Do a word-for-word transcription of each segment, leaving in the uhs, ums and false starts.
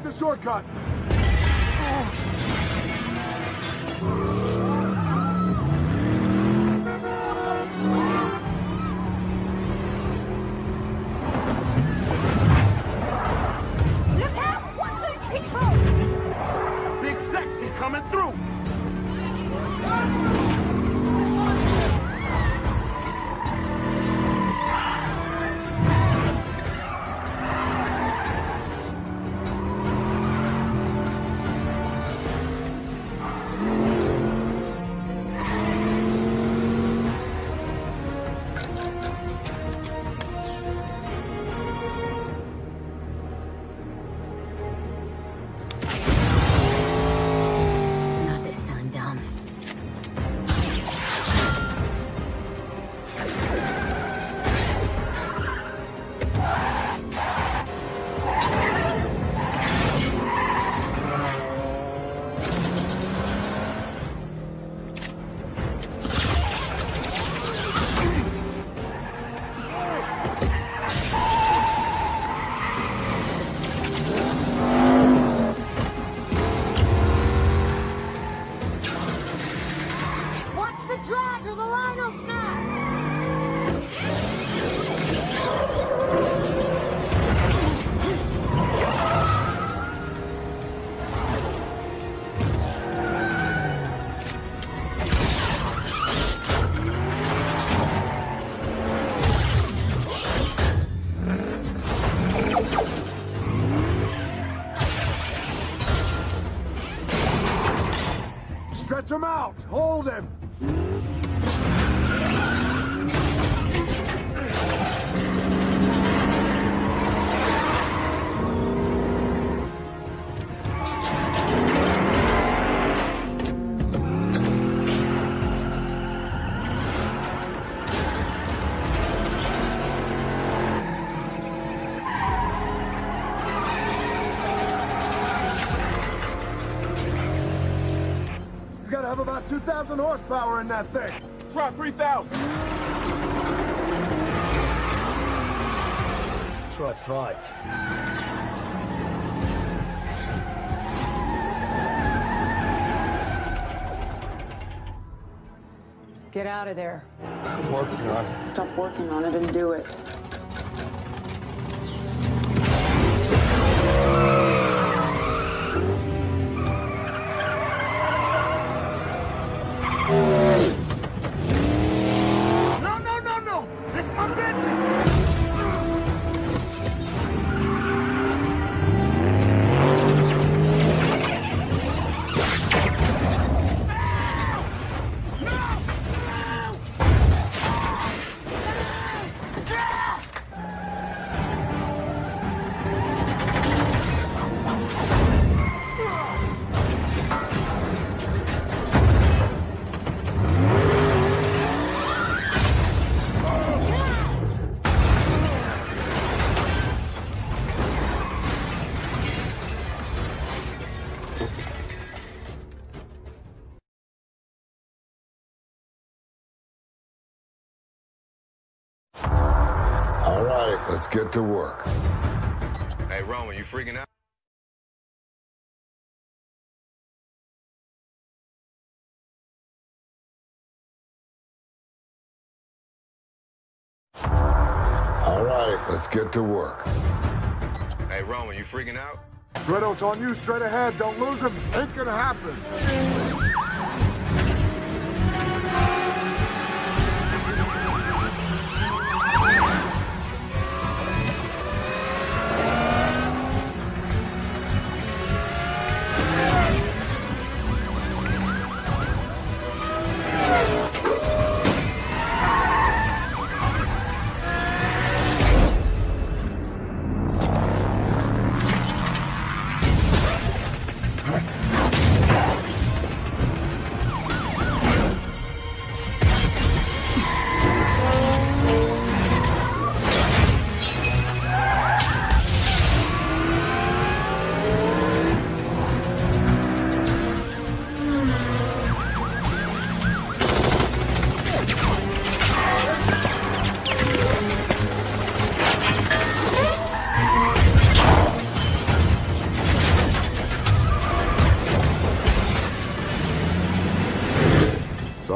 the shortcut! Look out! Watch those people! Big Sexy coming through! Stretch him out! Hold him! Have about two thousand horsepower in that thing. Try three thousand. Try five. Get out of there. I'm working on it. Stop working on it and do it. No, no, no, no! This is my business! All right, let's get to work. Hey, Roman, you freaking out? All right, let's get to work. Hey, Roman, you freaking out? Dredo, it's on you, straight ahead. Don't lose him. Ain't gonna happen.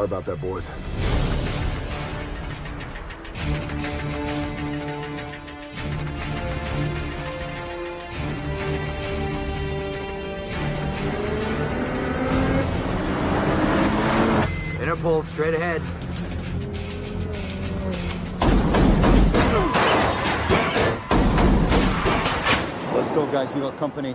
about that, boys. Interpol, straight ahead. Let's go, guys. We got company.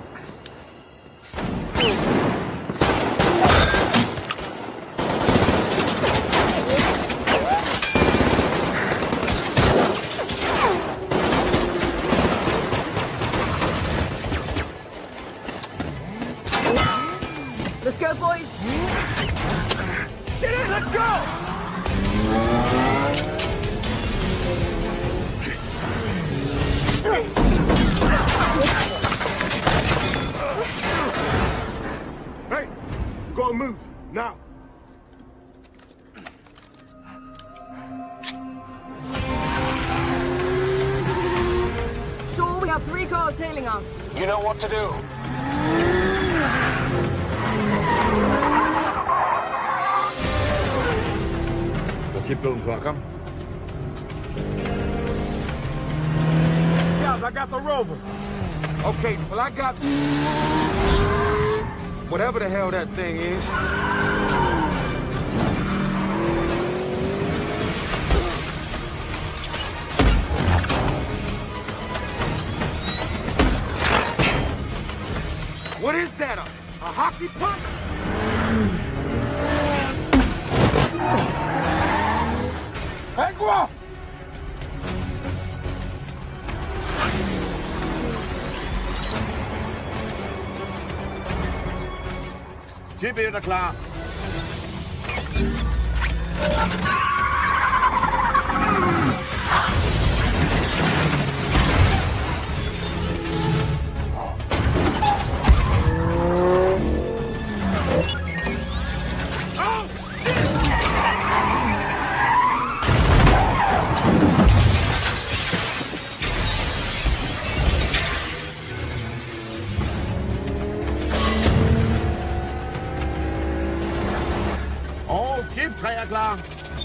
Let's go, boys! Get in, let's go! Hey, we're gonna move, now. Sure, we have three cars tailing us. You know what to do. Keep building, Clark, come. Guys, I got the rover. Okay, well, I got... whatever the hell that thing is. What is that, a, a hockey puck? Agua! Chip er klar. Chip er klar.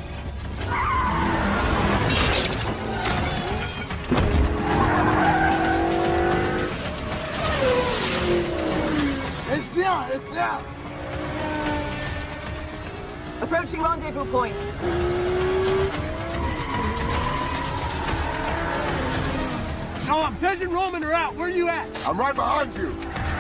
It's there, it's there. Approaching rendezvous point. No, I'm Tej and Roman are out. Where are you at? I'm right behind you.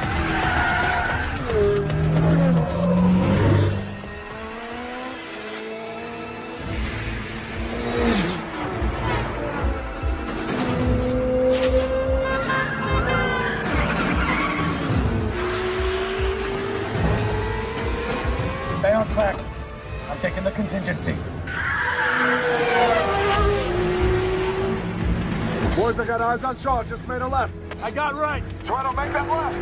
Stay on track. I'm taking the contingency. Boys, I got eyes on Shaw. Just made a left. I got right. Try to make that left.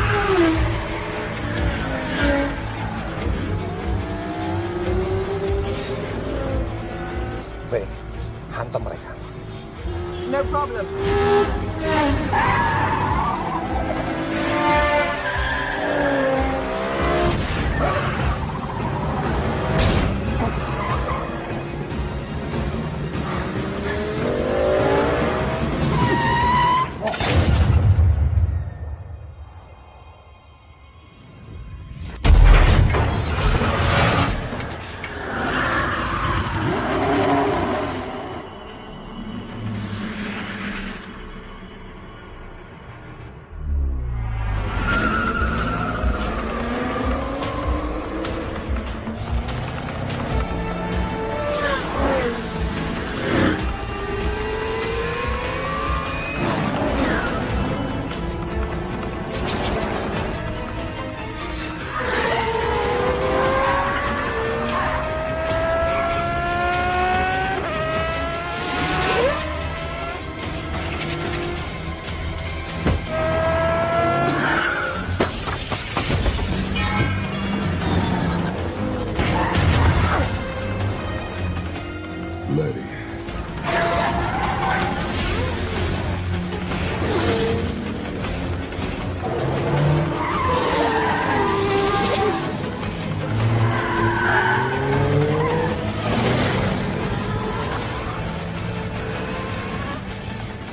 Ve, hantam mereka. No problem.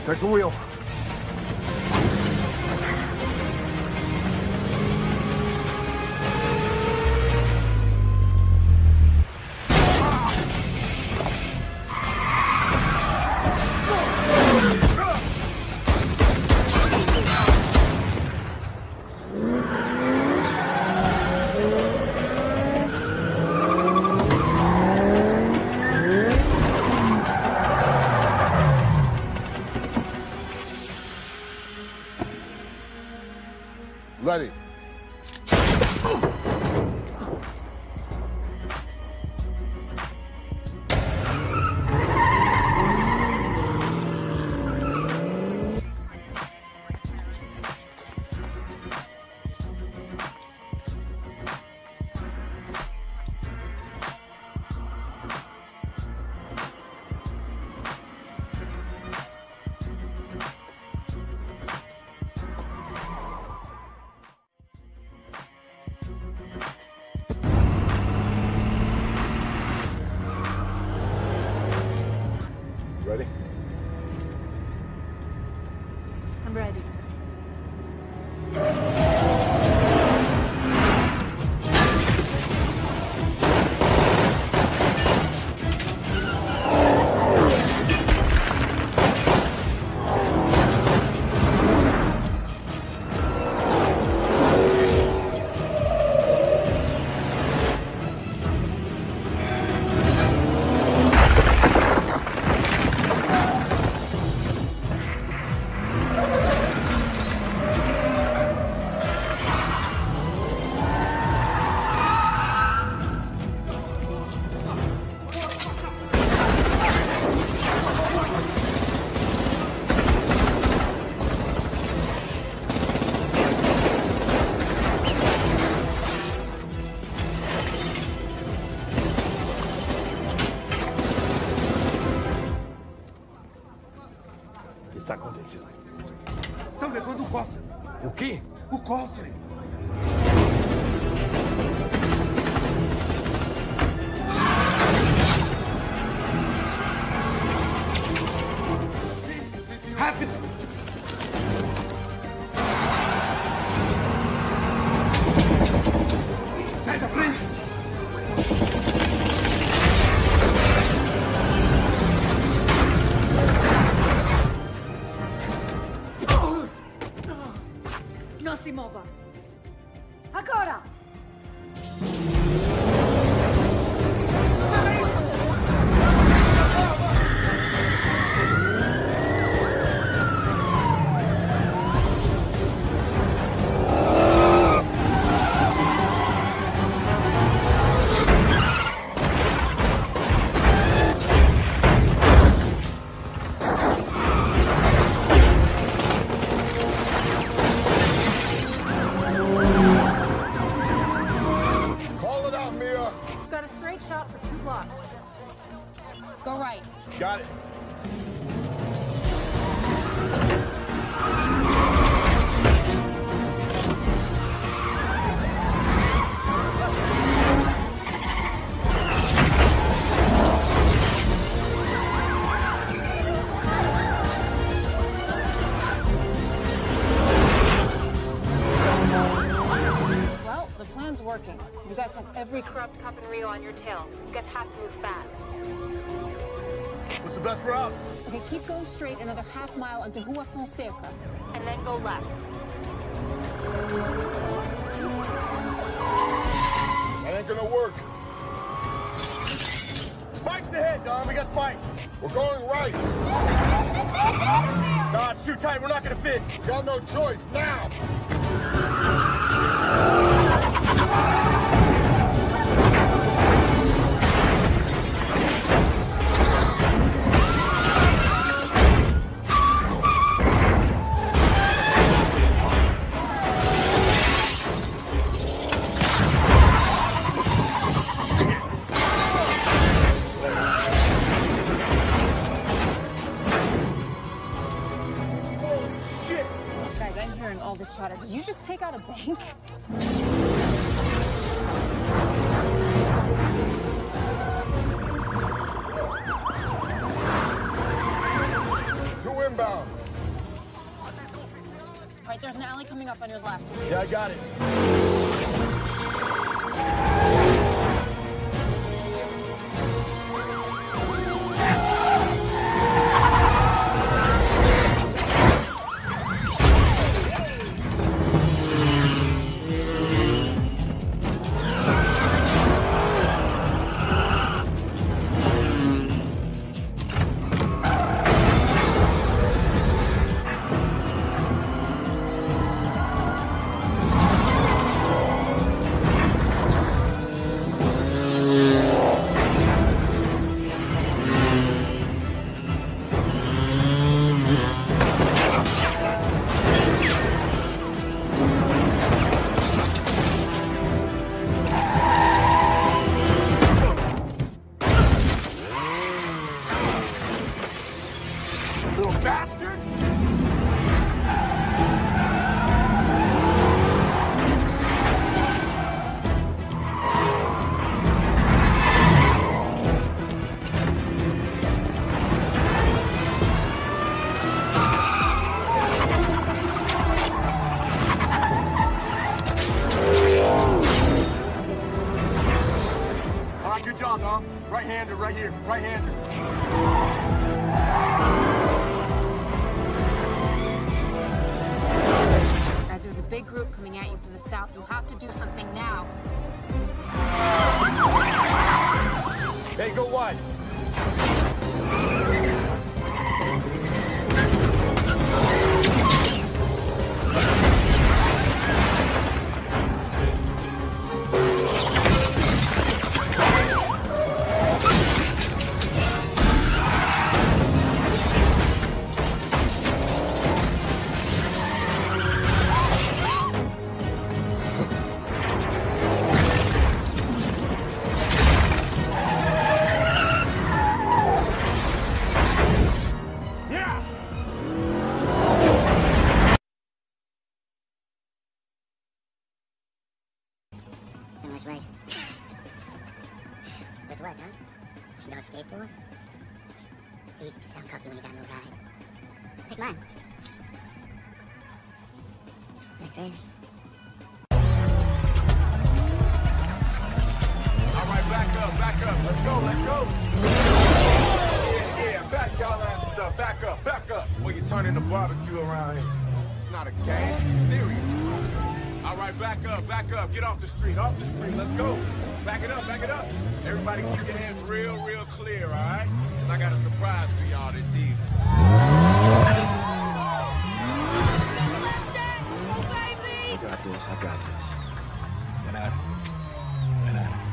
Take the wheel. Letty. Ready? I'm ready. O que está acontecendo? Estão levando o cofre. O quê? O cofre. Rápido! Sai da frente! Non si muova. Ancora! Got a straight shot for two blocks. Go right. Got it. Well, the plan's working. You guys have every corrupt cop in Rio on your tail. You guys have to move fast. What's the best route? Okay, keep going straight another half mile into Rua Fonseca. And then go left. That ain't gonna work. Spikes ahead, Dom. We got spikes. We're going right. Nah, it's too tight. We're not gonna fit. Got no choice now. Guys, I'm hearing all this chatter. Did you just take out a bank? Two inbound. There's an alley coming up on your left. Yeah, I got it. Right-hander, right here, right-hander. Guys, there's a big group coming at you from the south. You have to do something now. Hey, go wide. Nice race. With what, huh? She don't skateboard? He used to sound cocky when he got no ride. Take mine. Nice race. Alright, back up, back up. Let's go, let's go. Yeah, yeah, back y'all asses up. Back up, back up. Well, you're turning the barbecue around here. It's not a game, it's serious. All right, back up, back up. Get off the street, off the street. Let's go. Back it up, back it up. Everybody keep your hands real, real clear, all right? Because I got a surprise for y'all this evening. I got this, I got this. Get out of it. Get out of it.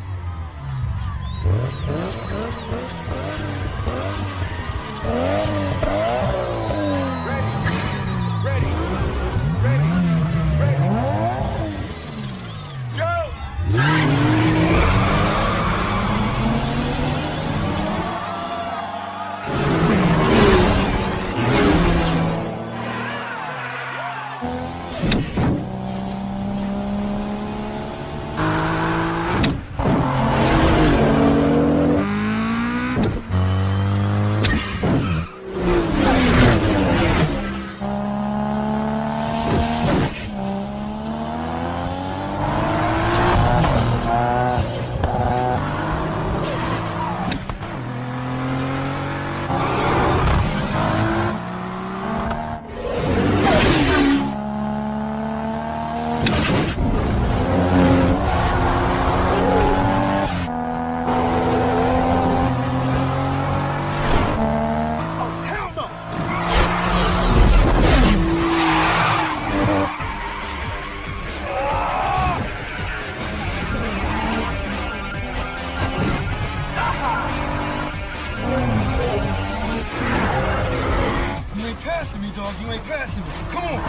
You ain't passing me. Come on.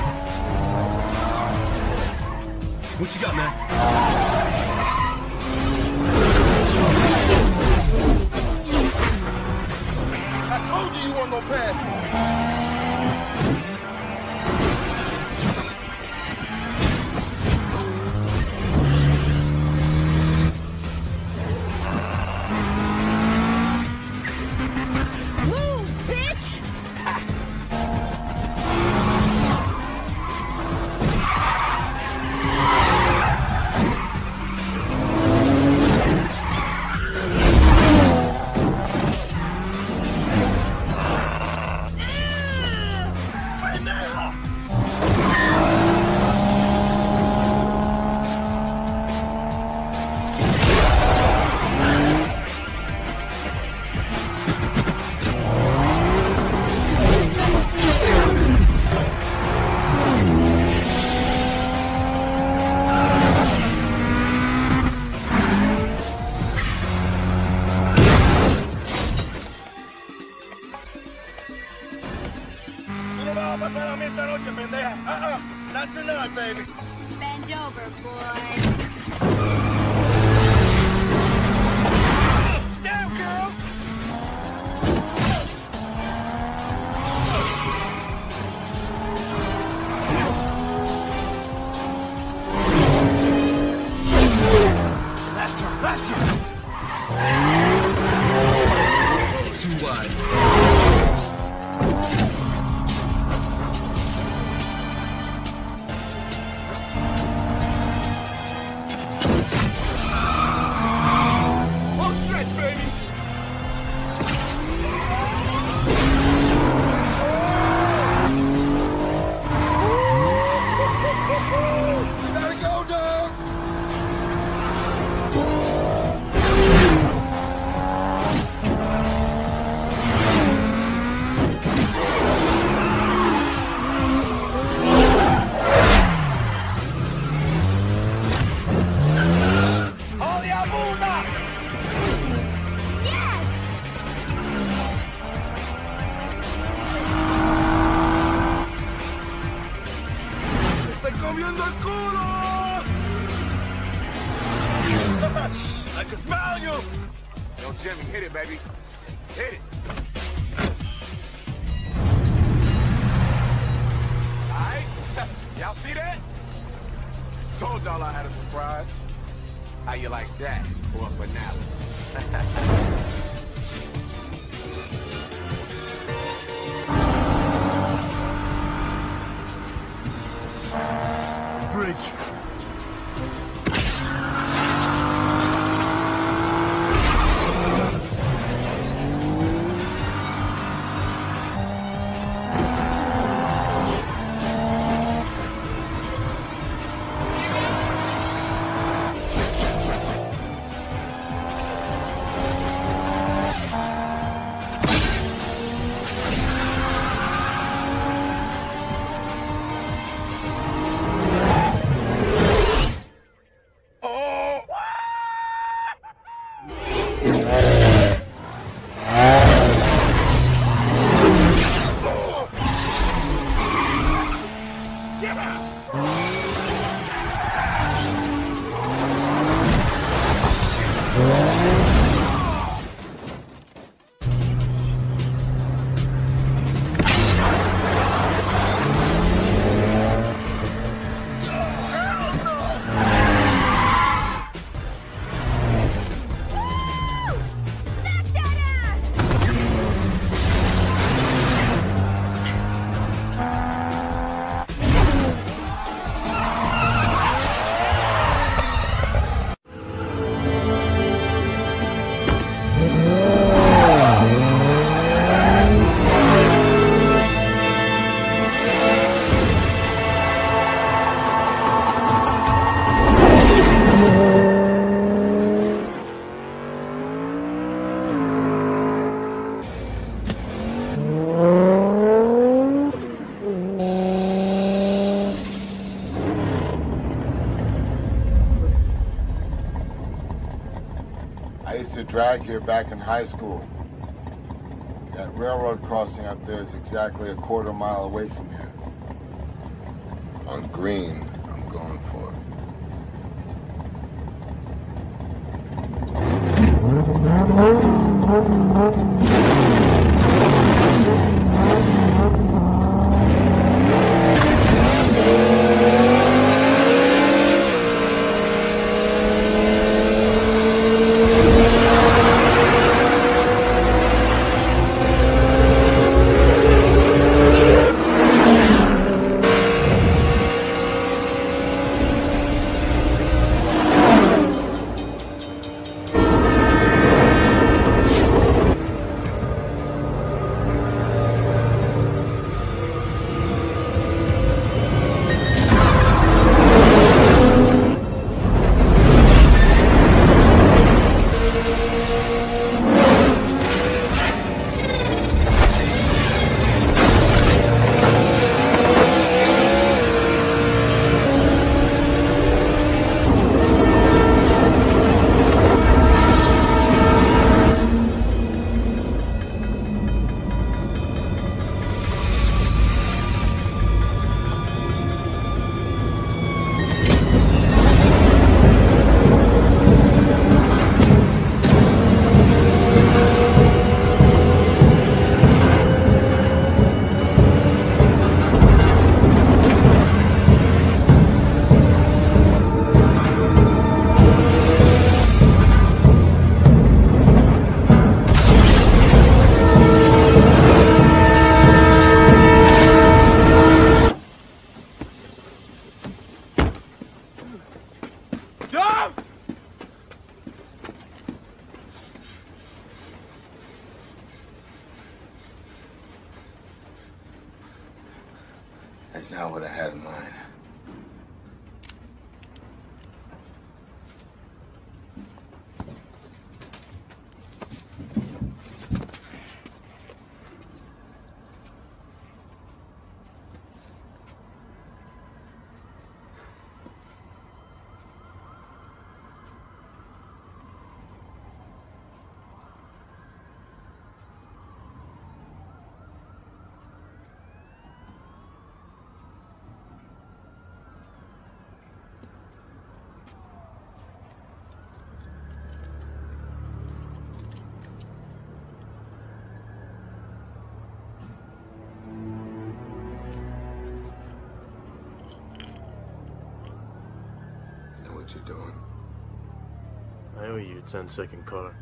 What you got, man? I told you you weren't gonna pass me. vamos a pasar a mí esta noche, pendeja. Uh-uh. Not tonight, baby. Bend over, boy. Damn, girl! Last turn, last turn. Too wide. I can smell you! Yo, Jimmy, hit it, baby. Hit it. Alright? Y'all see that? Told y'all I had a surprise. How you like that for a finale? Bridge. I used to drag here back in high school. That railroad crossing up there is exactly a quarter mile away from here. On Green, I'm going for That's not what I had in mind. What you doing? I owe you a ten second car.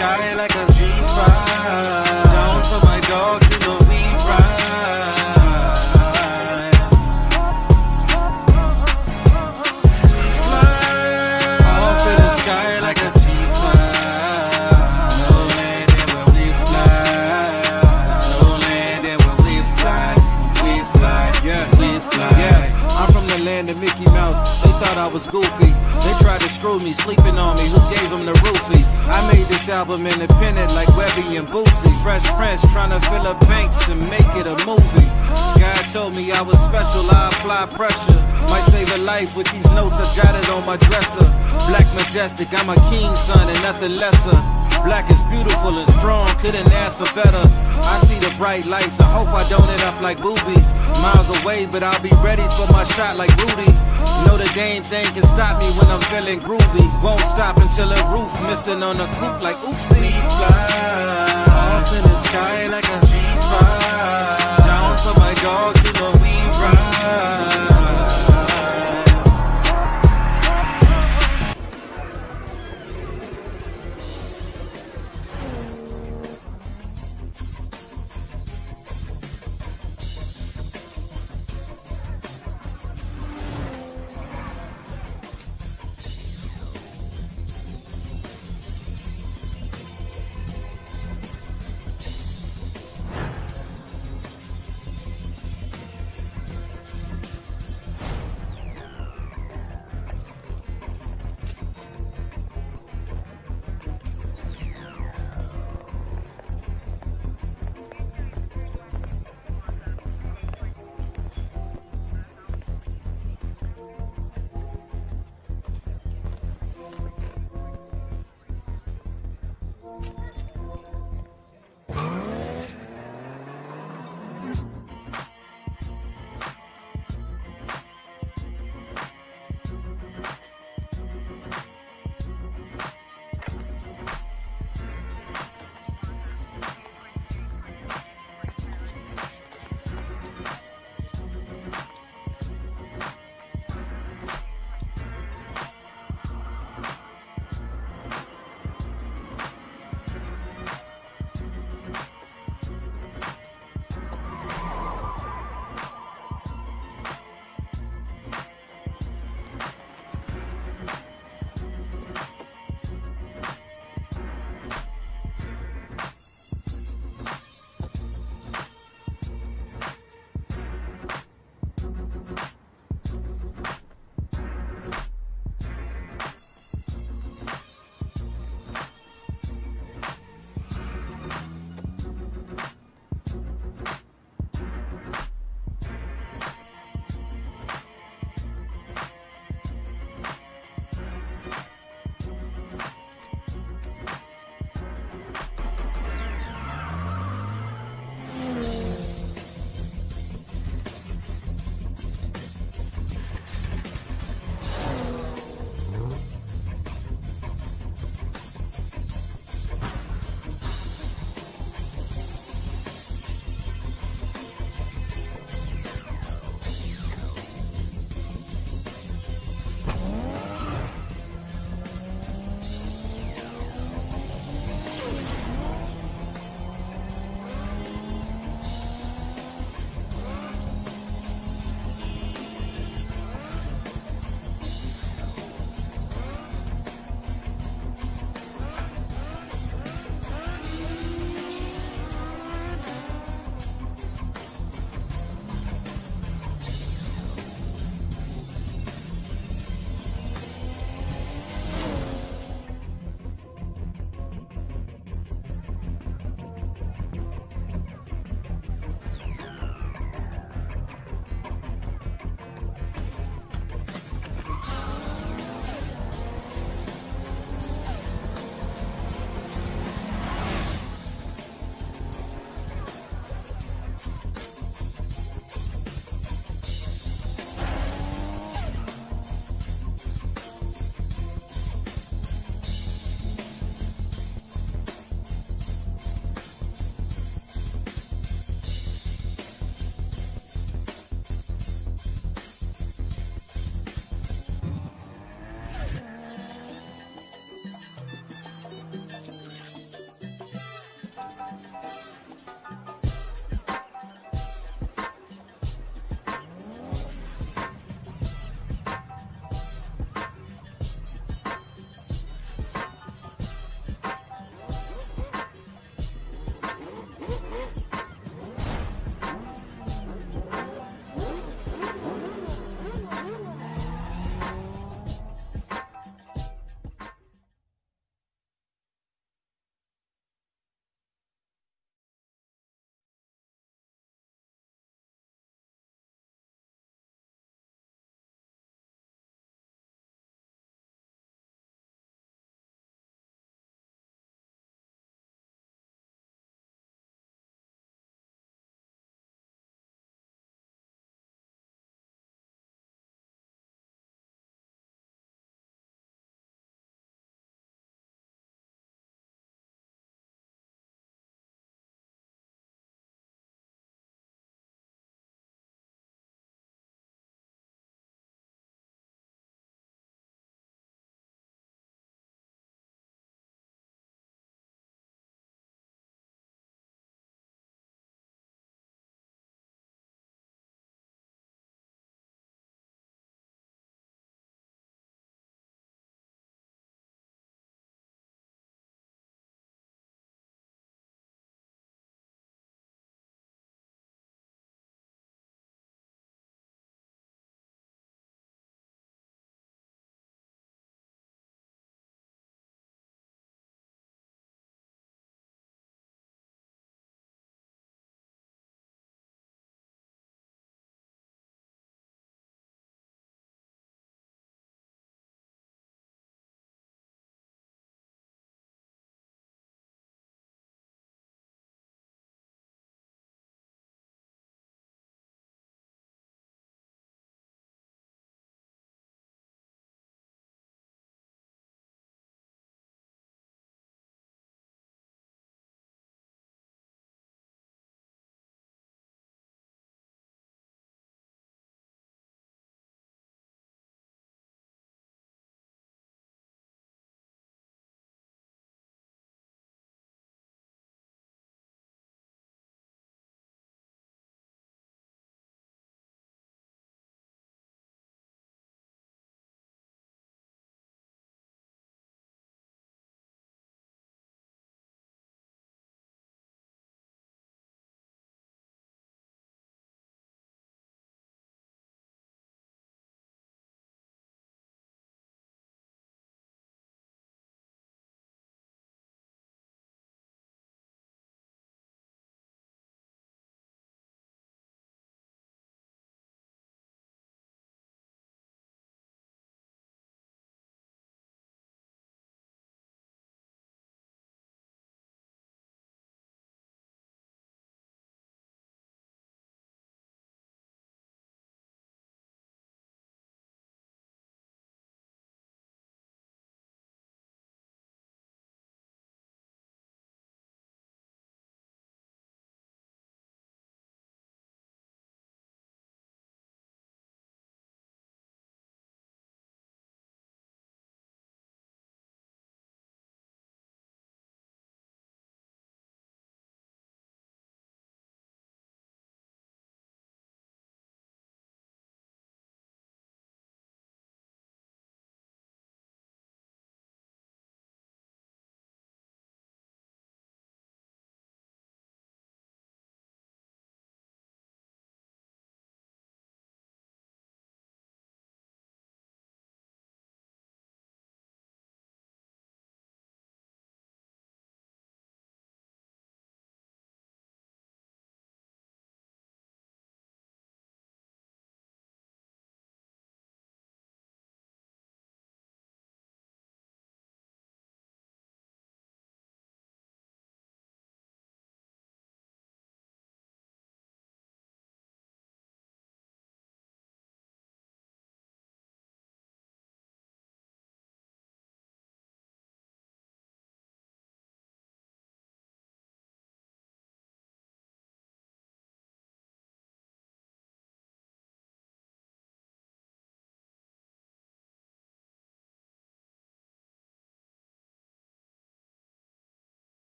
sky like a V five. Down for my dogs in the we ride. Fly off in the sky like a G five. No landing where we fly. No landing where we fly. We fly, yeah, we fly. Yeah, I'm from the land of Mickey Mouse. They thought I was goofy. They tried to screw me, sleeping on me. Who gave them the roofies? I made this album independent like Webby and Boosie. Fresh Prince trying to fill up banks and make it a movie. God told me I was special, I apply pressure. Might save a life with these notes I jotted on my dresser. Black majestic, I'm a king's son and nothing lesser. Black is beautiful and strong, couldn't ask for better. I see the bright lights, I hope I don't end up like Booby. Miles away, but I'll be ready for my shot like Rudy. Know the game thing can stop me when I'm feeling groovy. Won't stop until the roof missing on the coupe like oopsie. We fly off in the sky like a G five. Down for my dogs, you know we ride.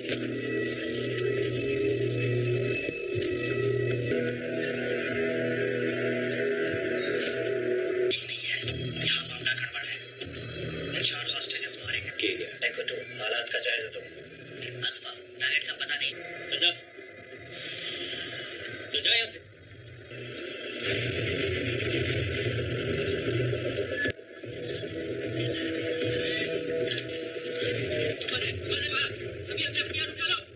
हालात का जायजा दो। Alpha target का पता नहीं। चल जा, चल जा यहाँ से। सभी अपने हथियार उठा लो।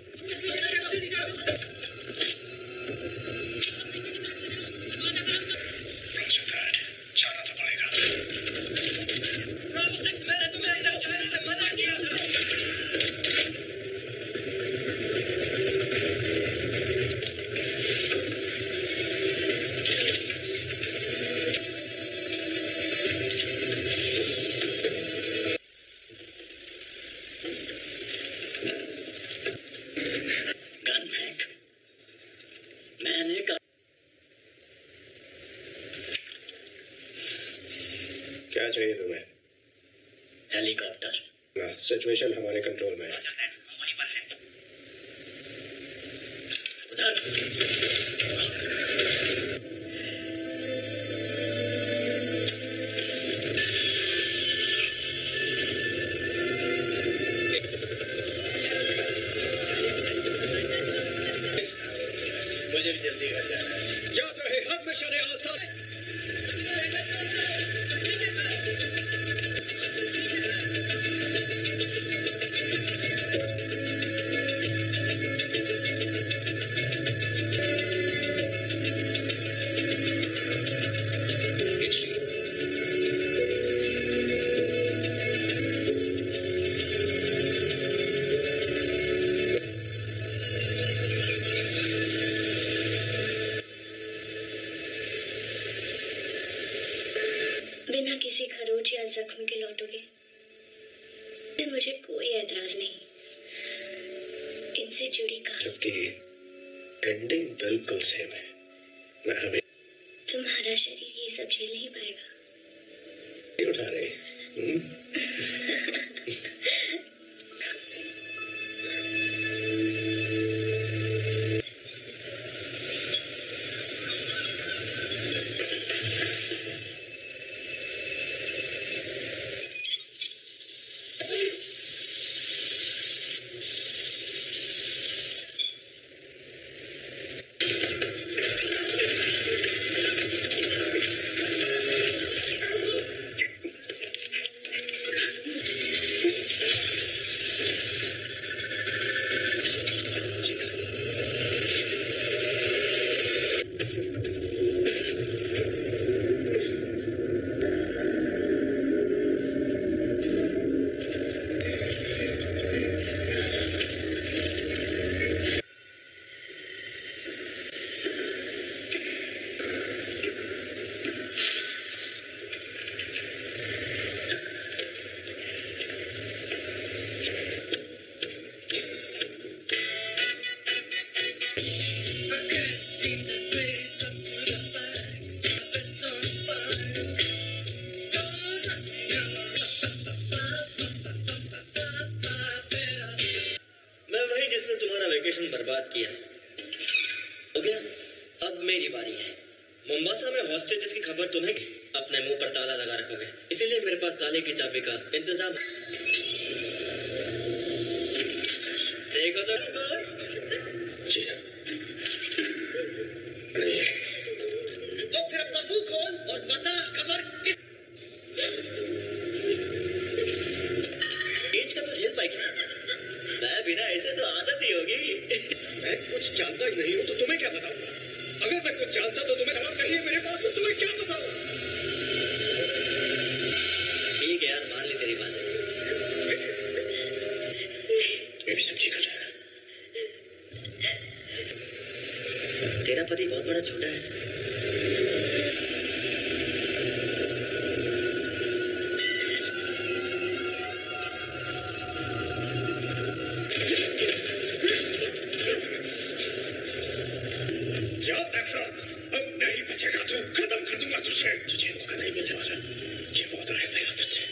जाना तो पड़ेगा। ब्रावो सिक्स, मैंने तुम्हें इधर जाने से मना किया था। गन फेंक। मैंने कहा क्या चाहिए तुम्हें? हेलीकॉप्टर। ना, सिचुएशन हमारे कंट्रोल में है। हम वहीं पर हैं। उधर। मुझे भी जल्दी घर जाना है। याद रहे, हमेशा ने आसान बिना किसी खरोच या जख्म के लौटोगे, मुझे कोई एतराज नहीं। इनसे जुड़ी कहा जबकि एंडिंग बिल्कुल सेम है। मैं हमें तुम्हारा शरीर ये सब झेल नहीं पाएगा। नहीं उठा रहे। हम्म? बर्बाद किया हो गया। अब मेरी बारी है। मुंबासा में हॉस्टेजेस की खबर तुम्हें अपने मुंह पर ताला लगा रखोगे, इसीलिए मेरे पास ताले की चाबी का इंतजाम। देखो तो जी हाँ। तो फिर अपना मुंह खोल और बता खबर किस एज का तो झेल पाएगी। मैं बिना ऐसे तो आदत ही होगी। मैं कुछ जानता ही नहीं हूँ तो तुम्हें क्या बताऊंगा? अगर मैं कुछ जानता तो तुम्हें जवाब नहीं है मेरे पास, तो तुम्हें क्या बताऊं? ठीक है यार, मान ली तेरी बात। मैं भी समझी कर जाएगा। तेरा पति बहुत बड़ा झूठा है। याद रखना, अब नहीं बचेगा तू। खत्म कर दूंगा तुझे। तुझे मौका नहीं मिलने वाला। ये वादा है मेरा तुझसे।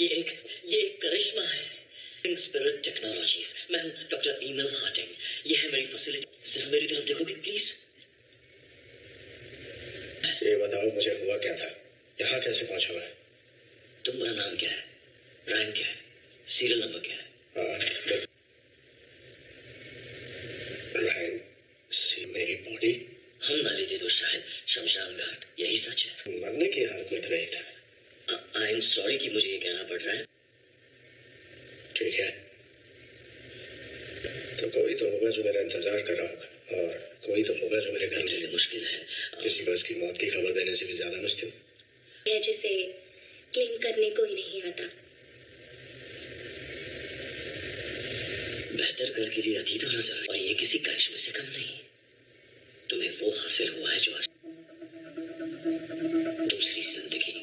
ये एक ये एक करिश्मा है। Spirit technologies. मैं हूँ डॉक्टर ईमेल हार्टिंग। ये है मेरी फैसिलिटी। जरा मेरी तरफ देखोगे प्लीज? ये बताओ मुझे हुआ क्या था, यहाँ कैसे पहुंचा मैं? तुम्हारा नाम क्या है, रैंक क्या है, सीरियल नंबर क्या है? हाँ, रैंक सी मेरी बॉडी। हम न लेते तो शायद शमशान घाट। यही सच है। मरने की हालत में तो नहीं था। आई एम सॉरी कि मुझे ये कहना पड़ रहा है। ठीक है, तो कोई तो होगा जो मेरा इंतजार कर रहा होगा, और कोई तो होगा जो मेरे घर के लिए मुश्किल है। किसी को इसकी मौत की खबर देने से भी ज्यादा मुश्किल है, जिसे क्लेम करने को ही नहीं आता। बेहतर कल के लिए अतीत होना जरूरी, और ये किसी करिश्मे से कम नहीं। तुम्हें वो हासिल हुआ है जो आज दूसरी जिंदगी।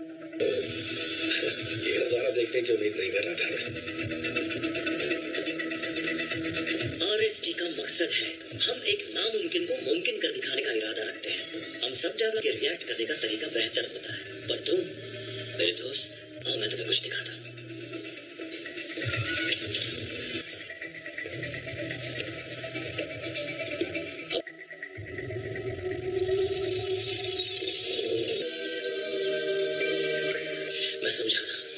ये नजारा देखने की उम्मीद नहीं कर रहा था मैं। आरएसटी का मकसद है, हम एक नामुमकिन को मुमकिन कर दिखाने का इरादा रखते हैं। हम सब जगह के रिएक्ट करने का तरीका बेहतर होता है, पर तुम मेरे दोस्त, आओ मैं तुम्हें कुछ दिखाता हूँ। मैं समझाता हूँ।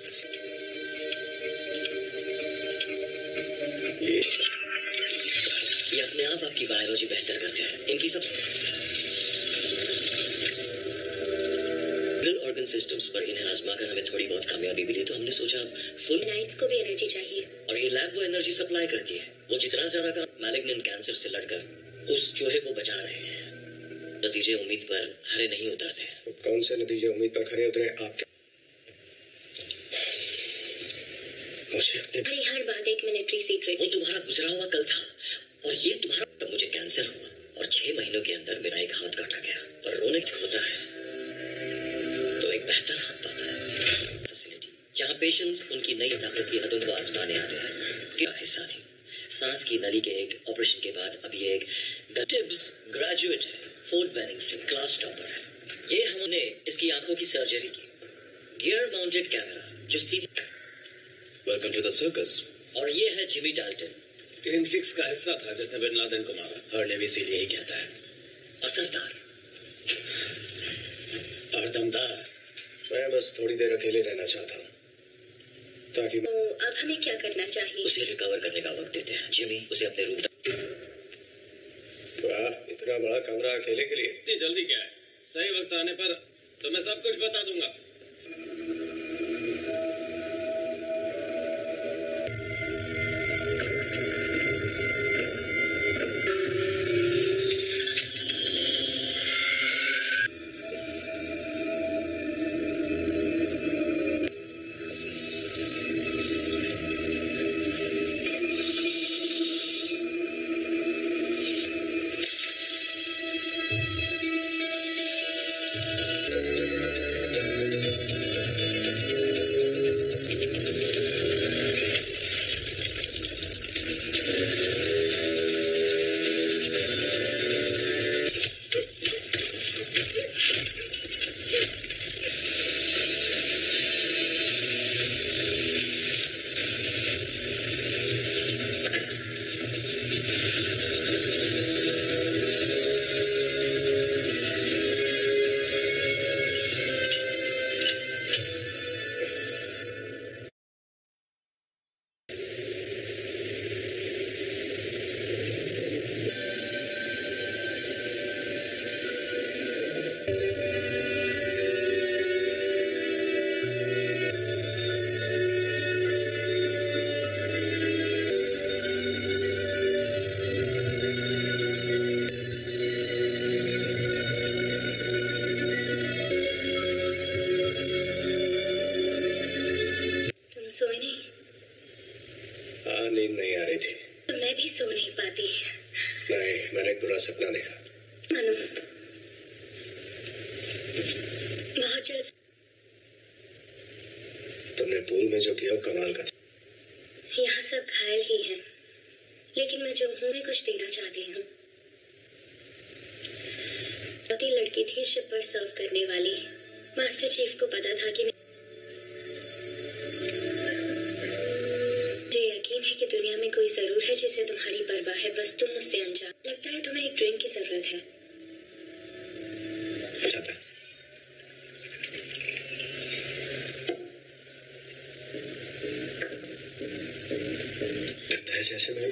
ये ये अपने आप आपकी बायोलॉजी बेहतर करते हैं। इनकी सब ऑर्गन सिस्टम्स पर इन्हें आजमाकर हमें थोड़ी बहुत कामयाबी मिली, तो हमने सोचा फुल नाइट्स को भी एनर्जी चाहिए, और ये लैब वो एनर्जी सप्लाई करती है। वो जितना ज्यादा काम मैलिग्नेंट कैंसर से लड़कर उस चूहे को बचा रहे हैं। नतीजे उम्मीद पर खरे नहीं उतरते। तो कौन से नतीजे उम्मीद पर खरे उतरे? आप मुझे अपने हमारी हर बात एक मिलिट्री सीक्रेट। वो तुम्हारा गुजरा हुआ कल था, और ये तुम्हारा। तब मुझे कैंसर हुआ, और छह महीनों के अंदर मेरा एक हाथ काटा गया। पर रोने होता है तो एक बेहतर हाथ पाता है। फैसिलिटी जहाँ पेशेंट्स उनकी नई ताकत की हदों को आजमाने आते हैं। क्या हिस्सा थी सांस की नली के एक ऑपरेशन के बाद अभी एक टिब्स ग्रेजुएट है, फोर्ट बेनिंग से क्लास टॉपर है। ये हमने इसकी आंखों की सर्जरी की। गियर माउंटेड कैमरा जो सीधी। Welcome to the circus. और ये है जिमी डाल्टन, टीम सिक्स का हिस्सा था जिसने बिन लादेन को मारा। हर नेवी सील यही कहता है, असरदार और दमदार। मैं बस थोड़ी देर अकेले रहना चाहता हूँ ताकि। तो अब हमें क्या करना चाहिए? उसे रिकवर करने का वक्त देते हैं। जिमी उसे अपने रूम तक। वाह, इतना बड़ा कमरा अकेले के लिए। इतनी जल्दी क्या है? सही वक्त आने पर तो मैं सब कुछ बता दूंगा। सपना देखा। मानो बहुत जल्द। तुमने पूल में जो किया कमाल का था। यहाँ सब घायल ही हैं, लेकिन मैं जो हूँ मैं कुछ देना चाहती हूँ। बहुत लड़की थी शिप पर सर्व करने वाली। मास्टर चीफ को पता था कि मैं कि दुनिया में कोई जरूर है जिसे तुम्हारी परवाह है, बस तुम मुझसे अनजान। लगता है तुम्हें एक ड्रिंक की जरूरत है। लगता है जैसे मैं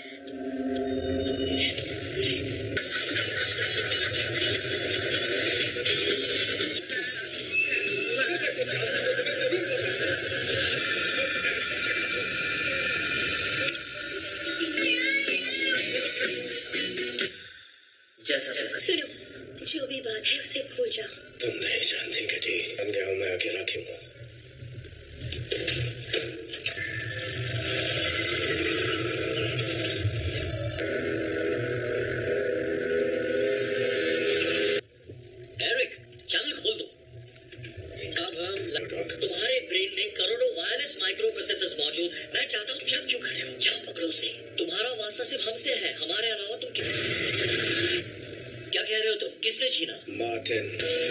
सुनो, जो भी बात है उसे भूल जाओ। तुम नहीं जानती कटी, बन गया हूँ मैं अकेला क्यों हूँ। एरिक, चैनल खोल दो। अब हम तुम्हारे ब्रेन में करोड़ों वायरलेस माइक्रो प्रोसेसर्स मौजूद हैं। मैं चाहता हूँ जब क्यों कर रहे हो, जाओ पकड़ो उसे। तुम्हारा वास्ता सिर्फ हमसे है, हमारे अलावा तुम क्या क्या कह रहे हो तुम? किसने छीना? मार्टिन।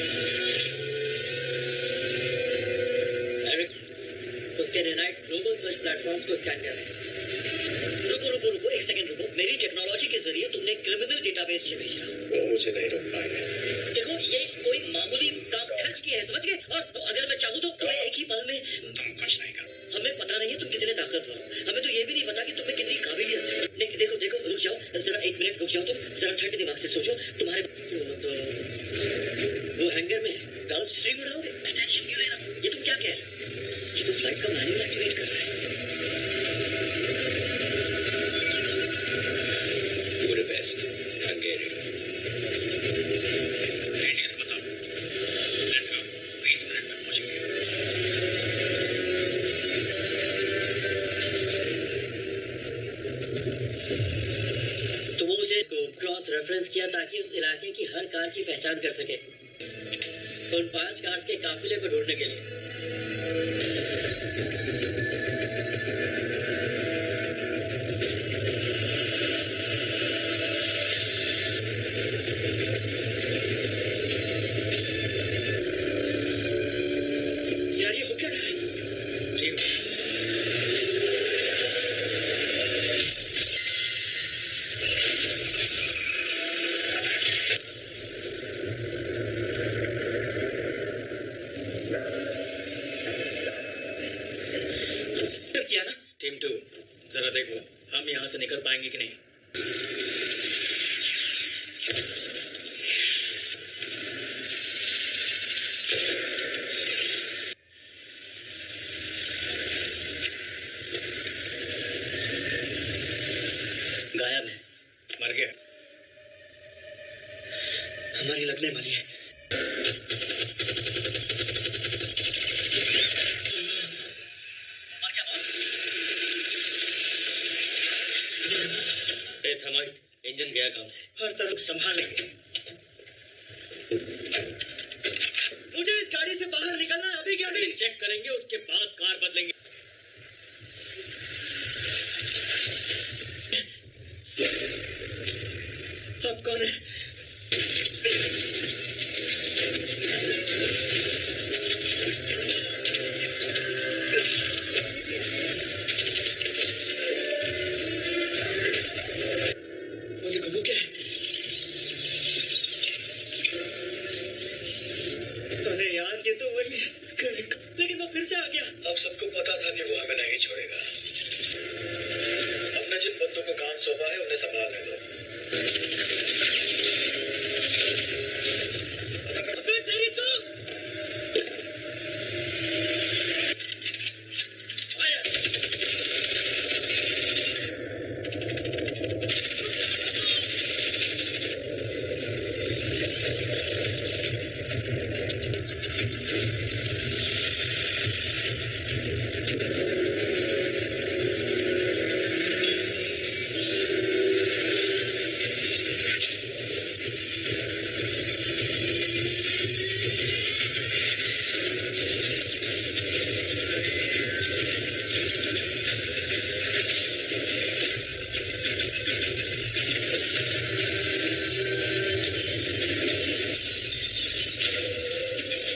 एरिक, उसके नेनाइट्स ग्लोबल सर्च प्लेटफॉर्म्स को स्कैन कर रहे हैं। रुको रुको रुको एक सेकंड रुको। मेरी टेक्नोलॉजी के जरिए तुमने क्रिमिनल डेटाबेस से भेजा। वो मुझे नहीं रोक पाएंगे। देखो ये कोई मामूली काम खर्च किया है, समझ गए? और अगर मैं चाहूँ तो तुम्हें एक ही पल में तुम कुछ नहीं कर। हमें पता नहीं है तुम कितने ताकतवर हो, हमें तो ये भी नहीं पता कि तुम्हें कितनी काबिलियत है। देख, देखो देखो रुक जाओ जरा, एक मिनट रुक जाओ तुम जरा, ठंडे दिमाग से सोचो। तुम्हारे तो वो हैंगर में गल्फ स्ट्रीम उड़ाओगे? टेंशन क्यों ले रहा? ये तुम क्या कह रहे हो? ये तो फ्लाइट का मैनुअल एक्टिवेट कर रहा है। बुडापेस्ट, हंगेरी। रेटिंग से बताओ। Let's go. बीस मिनट में पहुंचेंगे। तो वो उसे क्रॉस रेफरेंस किया ताकि उस इलाके की हर कार की पहचान कर सके, उन पांच कार्स के काफिले को ढूंढने के लिए। यार ये हो क्या रहा है? टीम किया ना? टीम टू, जरा देखो हम यहाँ से निकल पाएंगे कि नहीं। गायब है। मर गया। हमारी लगने वाली है। इंजन गया काम से, हर तरफ संभालेंगे। मुझे इस गाड़ी से बाहर निकलना है अभी के अभी। चेक करेंगे उसके बाद कार बदलेंगे। अब कौन है? अब सबको पता था कि वो हमें नहीं छोड़ेगा। हमने जिन बंदों को काम सौंपा है उन्हें संभालने दो। अबे तेरी तो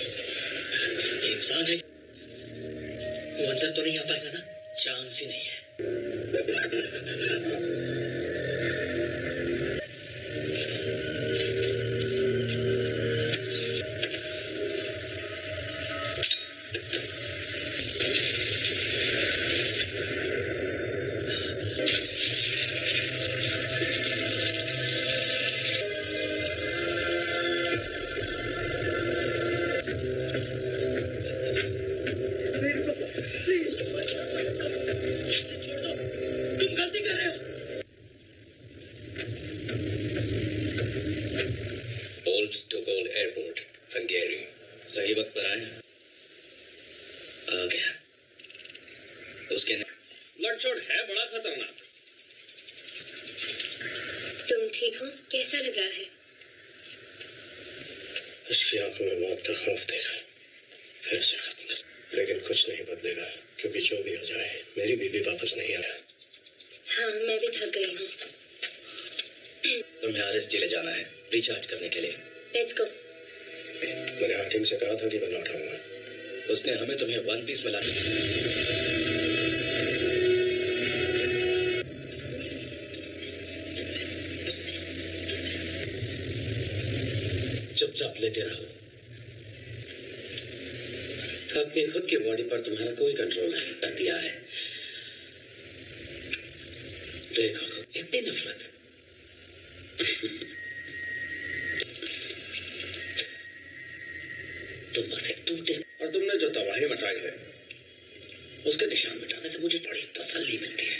इंसान है, वो अंदर तो नहीं आ पाएगा ना? चांस ही नहीं है। रिचार्ज करने के लिए। Let's go. मैंने हाकिम से कहा था कि मैं लौट आऊंगा। उसने हमें तुम्हें वन पीस में लाने चुपचाप लेटे रहो। अपनी खुद की बॉडी पर तुम्हारा कोई कंट्रोल नहीं कर दिया है। देखो इतनी नफरत। तुम बस एक टूटे और तुमने जो तबाही मचाई है उसके निशान मिटाने से मुझे बड़ी तसल्ली मिलती है।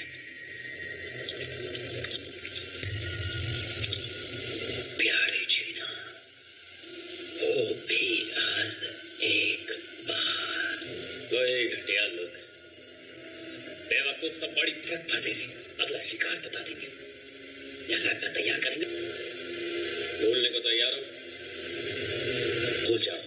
प्यारे जीना वो भी आज एक बार। वही घटिया लोग बेवकूफ सब बड़ी फर्क भर देंगे, अगला शिकार बता देंगे, यहाँ का तैयार करेंगे। बोलने को तैयार हो? भूल जाओ।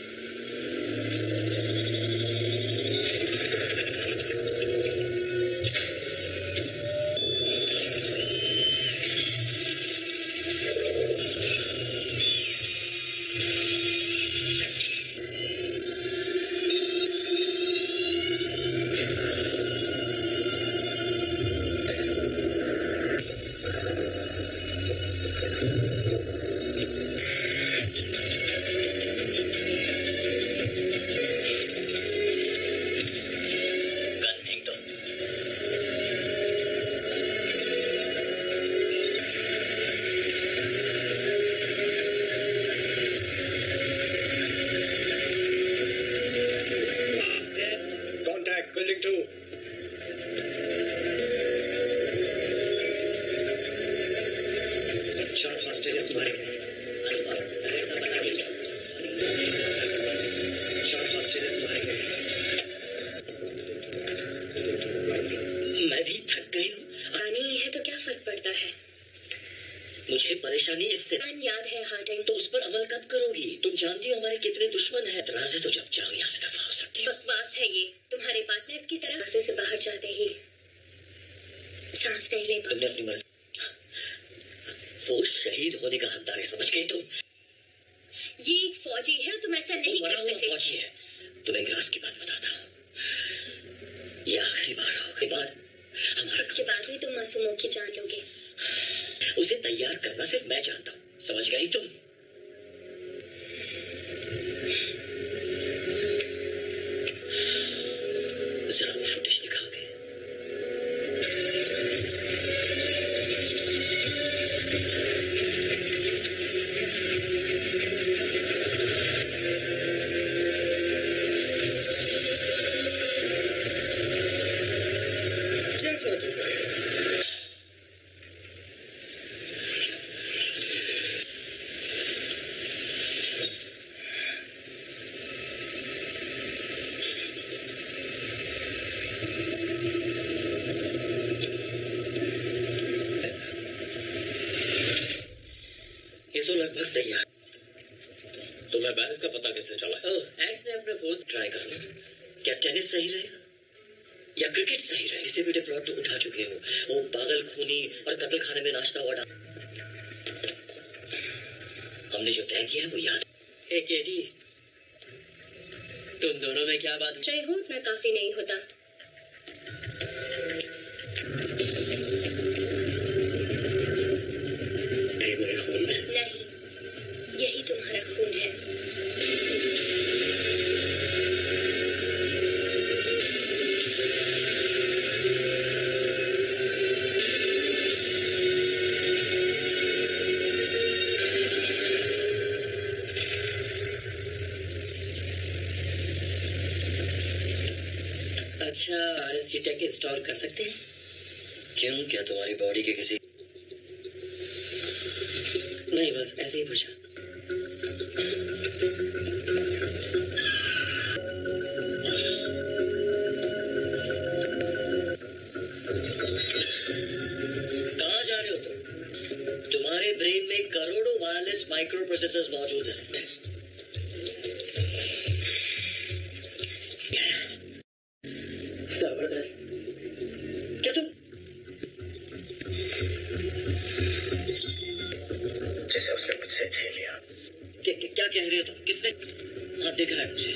हमने जो तय किया है वो याद। हे केटी, तुम दोनों में क्या बात? ट्रेहुड में काफी नहीं होता। अच्छा आरएसजी टेक इंस्टॉल कर सकते हैं? क्यों, क्या तुम्हारी बॉडी के किसी? नहीं, बस ऐसे ही पूछा। कहाँ जा रहे हो तुम? तुम्हारे ब्रेन में करोड़ों वायरलेस माइक्रो प्रोसेसर्स मौजूद हैं। जबरदस्त। क्या तुम जैसे उसने मुझसे छीन लिया। क्या, क्या, क्या कह रहे हो तुम? किसने? हाँ, दिख रहा है मुझे।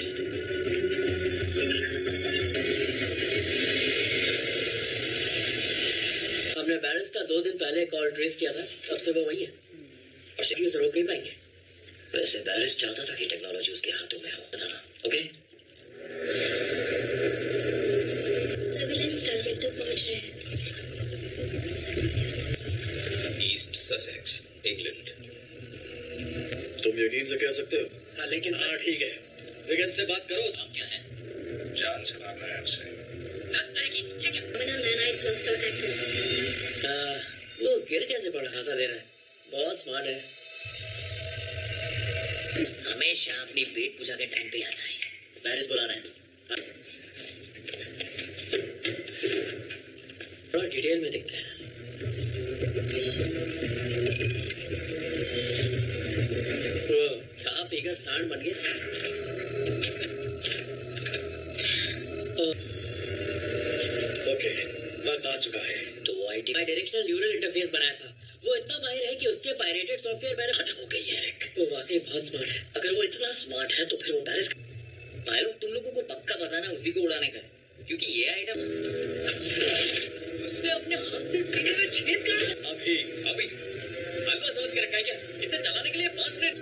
हमने बैरिस का दो दिन पहले कॉल ट्रेस किया था, तब से वो वही है और सीरियस से रोक नहीं पाएंगे। वैसे बैरिस चाहता था कि टेक्नोलॉजी उसके हाथों में हो, बताना। ओके, सर्विलेंस टारगेट तक पहुंच रहे हैं। East Sussex, England. तुम यकीन से कह सकते हो? हाँ, लेकिन हाँ ठीक है, विगन से बात करो। नाम क्या है? जान से मारना है उसे। वो गिर कैसे पड़ा? हंसा दे रहा है। बहुत स्मार्ट है। हमेशा अपनी पेट पूजा के टाइम पे आता है। बैरिस बुला रहा है। थोड़ा डिटेल में देखते हैं। वो खा पीकर सांड बन गए। ओके, वक्त आ चुका है। तो वो आईटी डायरेक्शनल न्यूरल इंटरफेस बनाया था। वो इतना माहिर है कि उसके पायरेटेड सॉफ्टवेयर मैंने खत्म हो गई है। रिक, वो वाकई बहुत स्मार्ट है। अगर वो इतना स्मार्ट है तो फिर वो बैरिस पायलट तुम लोगों को पक्का बताना उसी को उड़ाने का, क्योंकि ये आइटम उसने अपने हाथ से सीने में छेद कर। अभी अभी हलवा समझ के रखा है क्या? इसे चलाने के लिए पाँच minute.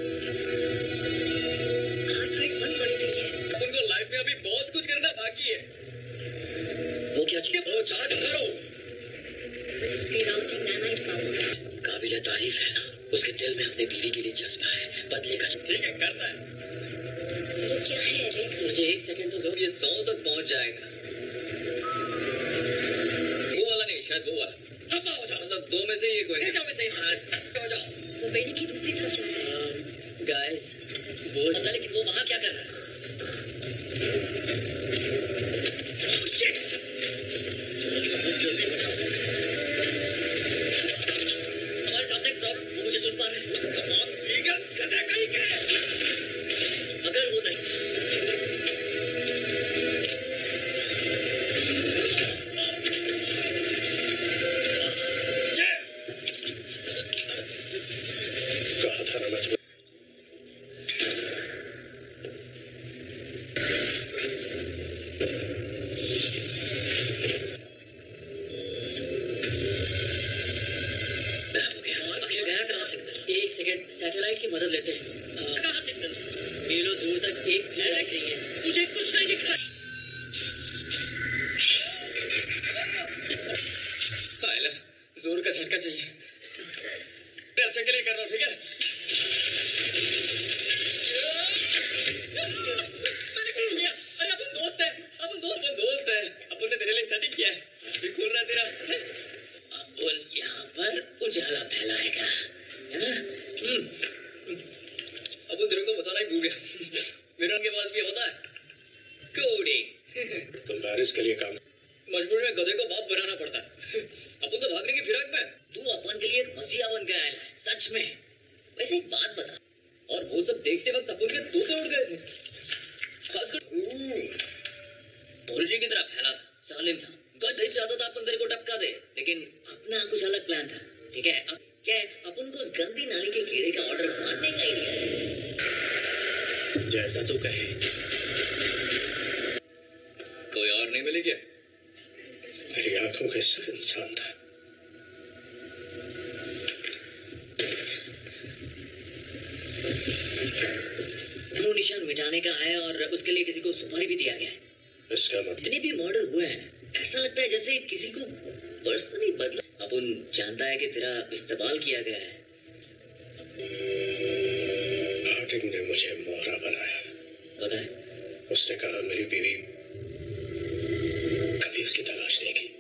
Heart rate one forty three है। उनको लाइफ में अभी बहुत कुछ करना बाकी है। वो क्या चीज? वो चार्ज करो। Rerouting nanite power. काबिल तारीफ है ना, उसके दिल में अपने बीवी के लिए जज्बा है, बदले का। ठीक है, करता है। वो क्या है रिक? मुझे एक सेकंड तो दो, ये सौ तक पहुंच जाएगा। वो वाला नहीं, शायद वो वाला। दफा हो जाओ। मतलब दो में से ये कोई। जाओ में से हो जाओ। वो बिल्डिंग की दूसरी तरफ जा रहा है। गाइस, वो पता, लेकिन वो वहाँ क्या कर रहा है? जल्दी बताओ। हमारे सामने एक प्रॉब्लम, वो मुझे सुन पा रहा है। अगर वो नहीं कहा था ना मैं। सैटेलाइट की मदद लेते हैं। कहाँ सिग्नल? मीलों दूर तक एक भी लाइट नहीं है। मुझे कुछ नहीं दिख रहा। आयला, जोर का झटका चाहिए। अच्छा के लिए कर रहा हूँ, ठीक है? मैंने खोल लिया। अरे अपन दोस्त है, अपन दोस्त अपन दोस्त है। अपन ने तेरे लिए सेटिंग किया है। अभी खोल रहा है तेरा। अपन यहाँ पर उजाला फैलाएगा, है ना? अब तेरे को बताना ही भूल गया। मेरा के पास भी होता है कोडिंग। तुम बैरिस के लिए काम। मजबूरी में गधे को बाप बनाना पड़ता है। अपन तो भागने की फिराक में। तू अपन के लिए एक मसीहा बन गया है, सच में। वैसे एक बात बता, और वो सब देखते वक्त अपन के दो से उड़ गए थे। खासकर मुर्गी की तरह फैला था, सालिम था। गधे से आता था अपन तेरे को टपका दे, लेकिन अपना कुछ अलग प्लान था, ठीक है? अब क्या है, अपन को उस गंदी नाली के कीड़े का ऑर्डर मारने का ही नहीं है। जैसा तू कहे। कोई और नहीं मिली क्या? मेरी आंखों के सिर्फ इंसान था। वो निशान मिटाने का है और उसके लिए किसी को सुपारी भी दिया गया है। इसका मतलब जितने भी मर्डर हुए हैं, ऐसा लगता है जैसे किसी को पर्सनली बदला। अपन जानता है कि तेरा इस्तेमाल किया गया है। हार्डिंग ने मुझे मोहरा बनाया। पता है? उसने कहा मेरी बीवी कभी उसकी तलाश नहीं की।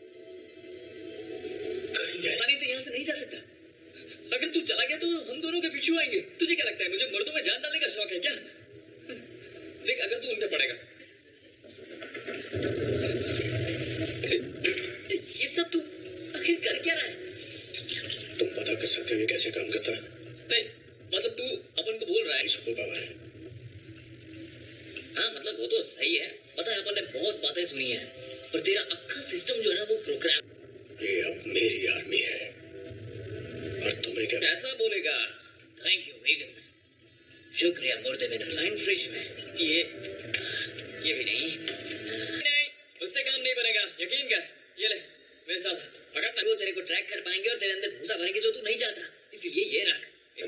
पानी से यहाँ से नहीं जा सकता। अगर तू चला गया तो हम दोनों के पीछे आएंगे। तुझे क्या लगता है मुझे मर्दों में जान डालने का शौक है क्या? देख अगर तू उन पे पड़ेगा, ये सब तू आखिर कर क्या रहा है? तुम पता कर सकते हो ये कैसे काम करता है? नहीं मतलब तू अपन को बोल रहा है सुपर पावर है। हाँ मतलब वो तो सही है, पता है अपन ने बहुत बातें सुनी है, पर तेरा अक्खा सिस्टम जो है ना वो प्रोग्राम। ये अब मेरी आर्मी है और तुम्हें क्या? कैसा बोलेगा? थैंक यू वेगन, शुक्रिया मुर्दे में लाइन फ्रिज में। ये ये भी नहीं नहीं उससे काम नहीं बनेगा, यकीन कर। ये ले मेरे साथ पकड़ना। वो तेरे को ट्रैक कर पाएंगे और तेरे अंदर भूसा भरेंगे जो तू नहीं चाहता, इसीलिए ये रख।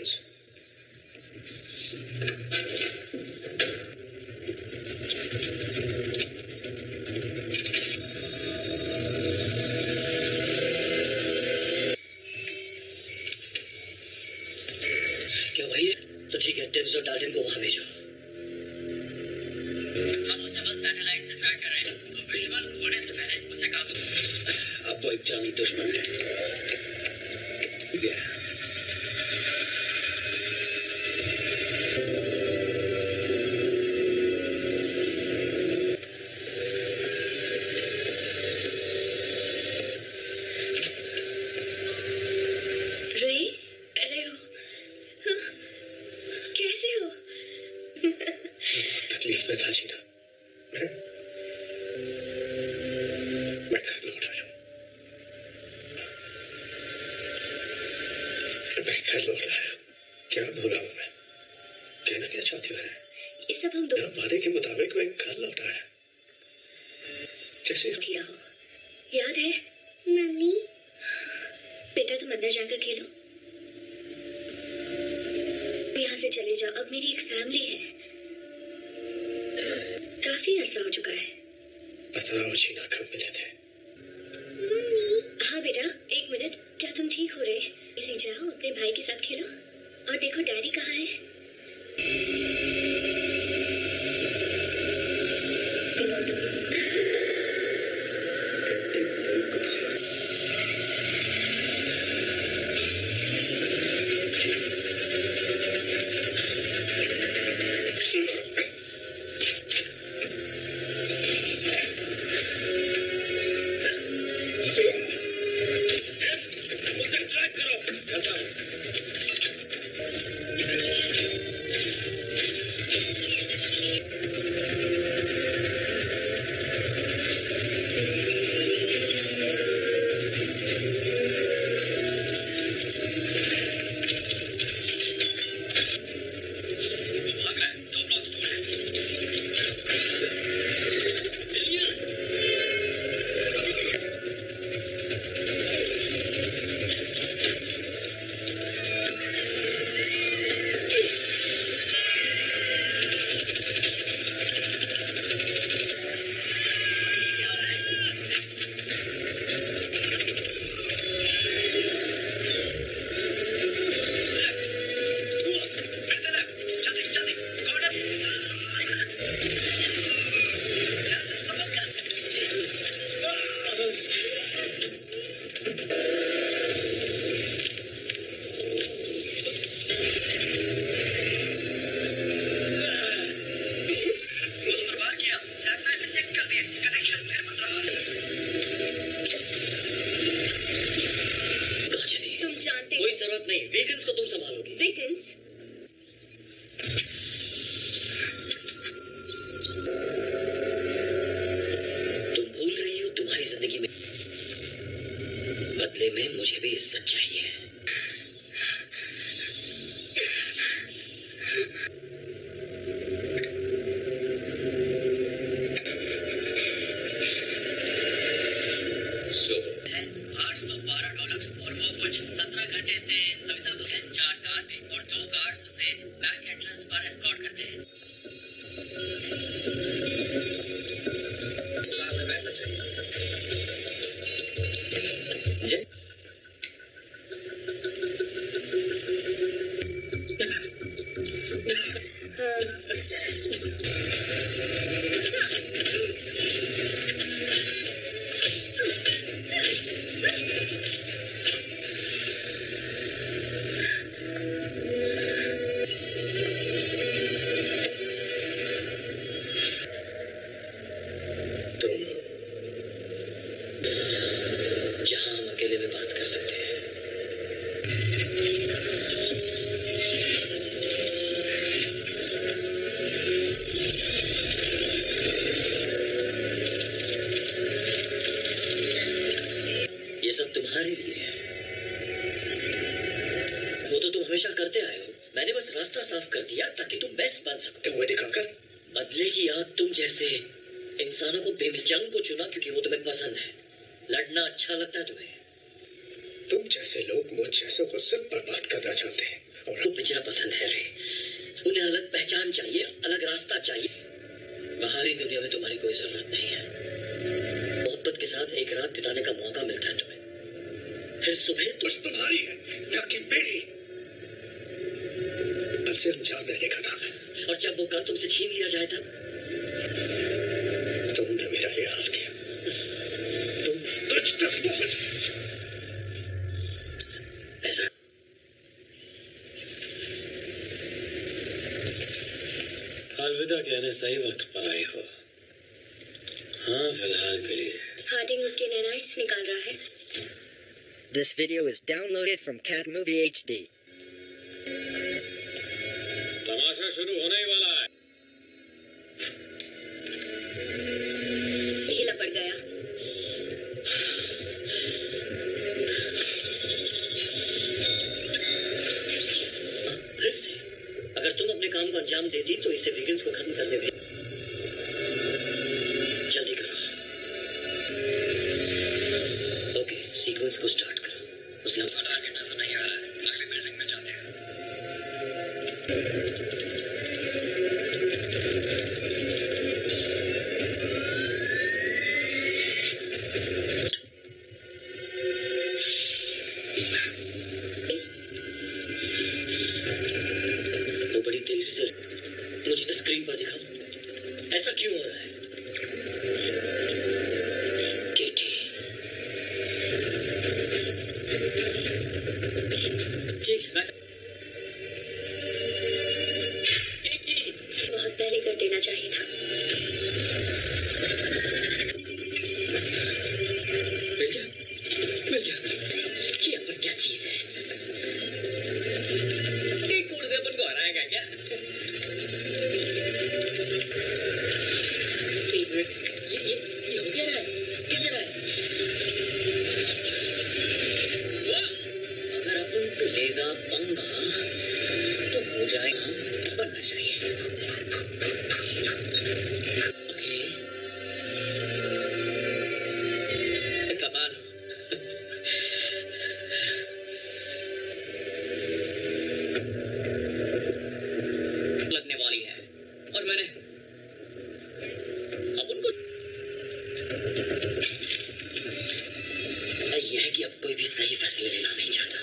क्या भाई? तो ठीक है, टिप्स और डाल्टन को वहां भेजो। हम उसे बस सैटेलाइट से ट्रैक कर रहे हैं, तो विजुअल खोने से पहले उसे काबू। अब वो एक जानी दुश्मन है। yeah. तकलीफ में था जीना। मैं मैं घर लौट आया। मैं घर लौट आया। क्या भूला हूं मैं? कहना क्या चाहती हो? ये सब हम दोनों वादे के मुताबिक मैं घर लौट आया। कैसे किया हो? याद है मम्मी? बेटा तुम अंदर जाकर खेलो, यहाँ से चले जाओ। अब मेरी एक फैमिली है। काफी अरसा हो चुका है। बताओ जीना कब मिले थे? हाँ बेटा एक मिनट, क्या तुम ठीक हो रहे? इसी जाओ अपने भाई के साथ खेलो। और देखो डैडी कहाँ है? किले की याद तुम जैसे इंसानों को बेमिस जंग को चुना क्योंकि वो तुम्हें पसंद है। लड़ना अच्छा लगता है तुम्हें। तुम जैसे लोग मुझ जैसों को सिर्फ बर्बाद करना चाहते हैं। और तो पिंजरा पसंद है रे। उन्हें अलग पहचान चाहिए, अलग रास्ता चाहिए। बाहरी दुनिया में तुम्हारी कोई जरूरत नहीं है। मोहब्बत के साथ एक रात बिताने का मौका मिलता है तुम्हें, फिर सुबह तुम तुम्हारी है या कि मेरी, से अंजाम रहने का नाम है। और जब वो कल तुमसे छीन लिया जाए तब तुमने मेरा ये हाल किया। तुम तुझ तक पहुंच ऐसा अलविदा कहने सही वक्त पर आई हो। हाँ, फिलहाल के लिए हार्डिंग उसके नैनाइट्स निकाल रहा है। This video is downloaded from Cat Movie H D. तमाशा शुरू होने ही वाला है। ढीला पड़ गया। फिर से अगर तुम अपने काम को अंजाम देती तो इससे वीगन्स को खत्म करने में जल्दी करो। ओके, सीक्वेंस को स्टार्ट करो। उसे हम टारगेट नजर नहीं आ रहा है। अगली बिल्डिंग में जाते हैं। तो बड़ी तेजी से मुझे स्क्रीन पर दिखाओ। ऐसा क्यों हो रहा है? केटी, ठीक है। केटी, बहुत पहले कर देना चाहिए था। मिल गया, मिल गया। ये अपन क्या चीज है? एक कोड से अपन को हराएगा क्या? एक मिनट, ये ये ये हो क्या रहा है? कैसे रहा है? वाह! अगर अपन से लेगा पंगा तो हो जाएगा। बनना चाहिए। ओके, कमाल। लगने वाली है और मैंने अब उनको यह है कि अब कोई भी सही फैसले लेना नहीं चाहता।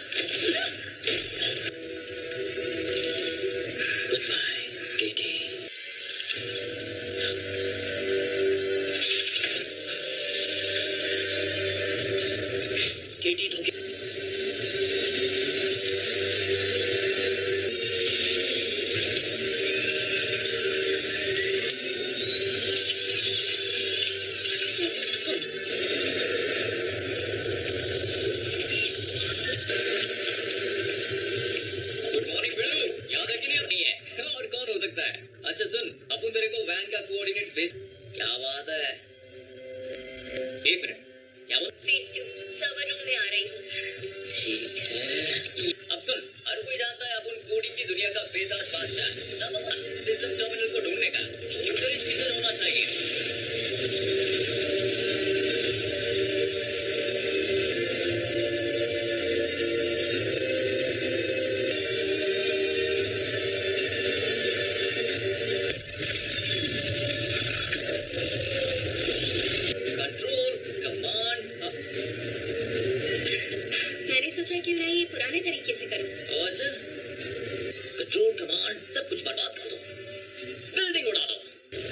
गुड बाय केटी। केटी धोखे अच्छा सुन, अपन तेरे को वैन का कोऑर्डिनेट्स भेज। क्या बात है? एक मिनट, क्या बोल? फेस टू सर्वर रूम में आ रही हूँ। ठीक है। अब सुन, हर कोई जानता है अपन कोडिंग की दुनिया का बेताज बादशाह है। सिस्टम टर्मिनल को ढूंढने का सीजन होना चाहिए। क्यों ना ये पुराने तरीके से करूं। अच्छा, कंट्रोल कमांड सब कुछ बर्बाद कर दो, बिल्डिंग उड़ा दो।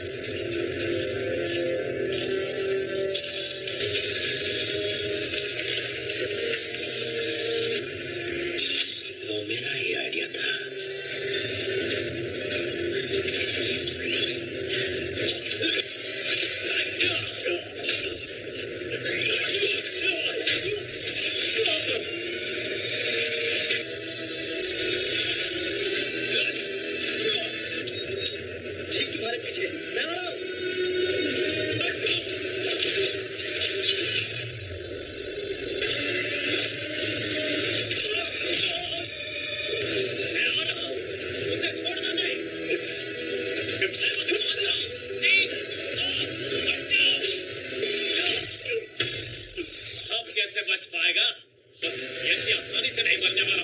वो मेरा ही आइडिया था। नहीं मरने वाला।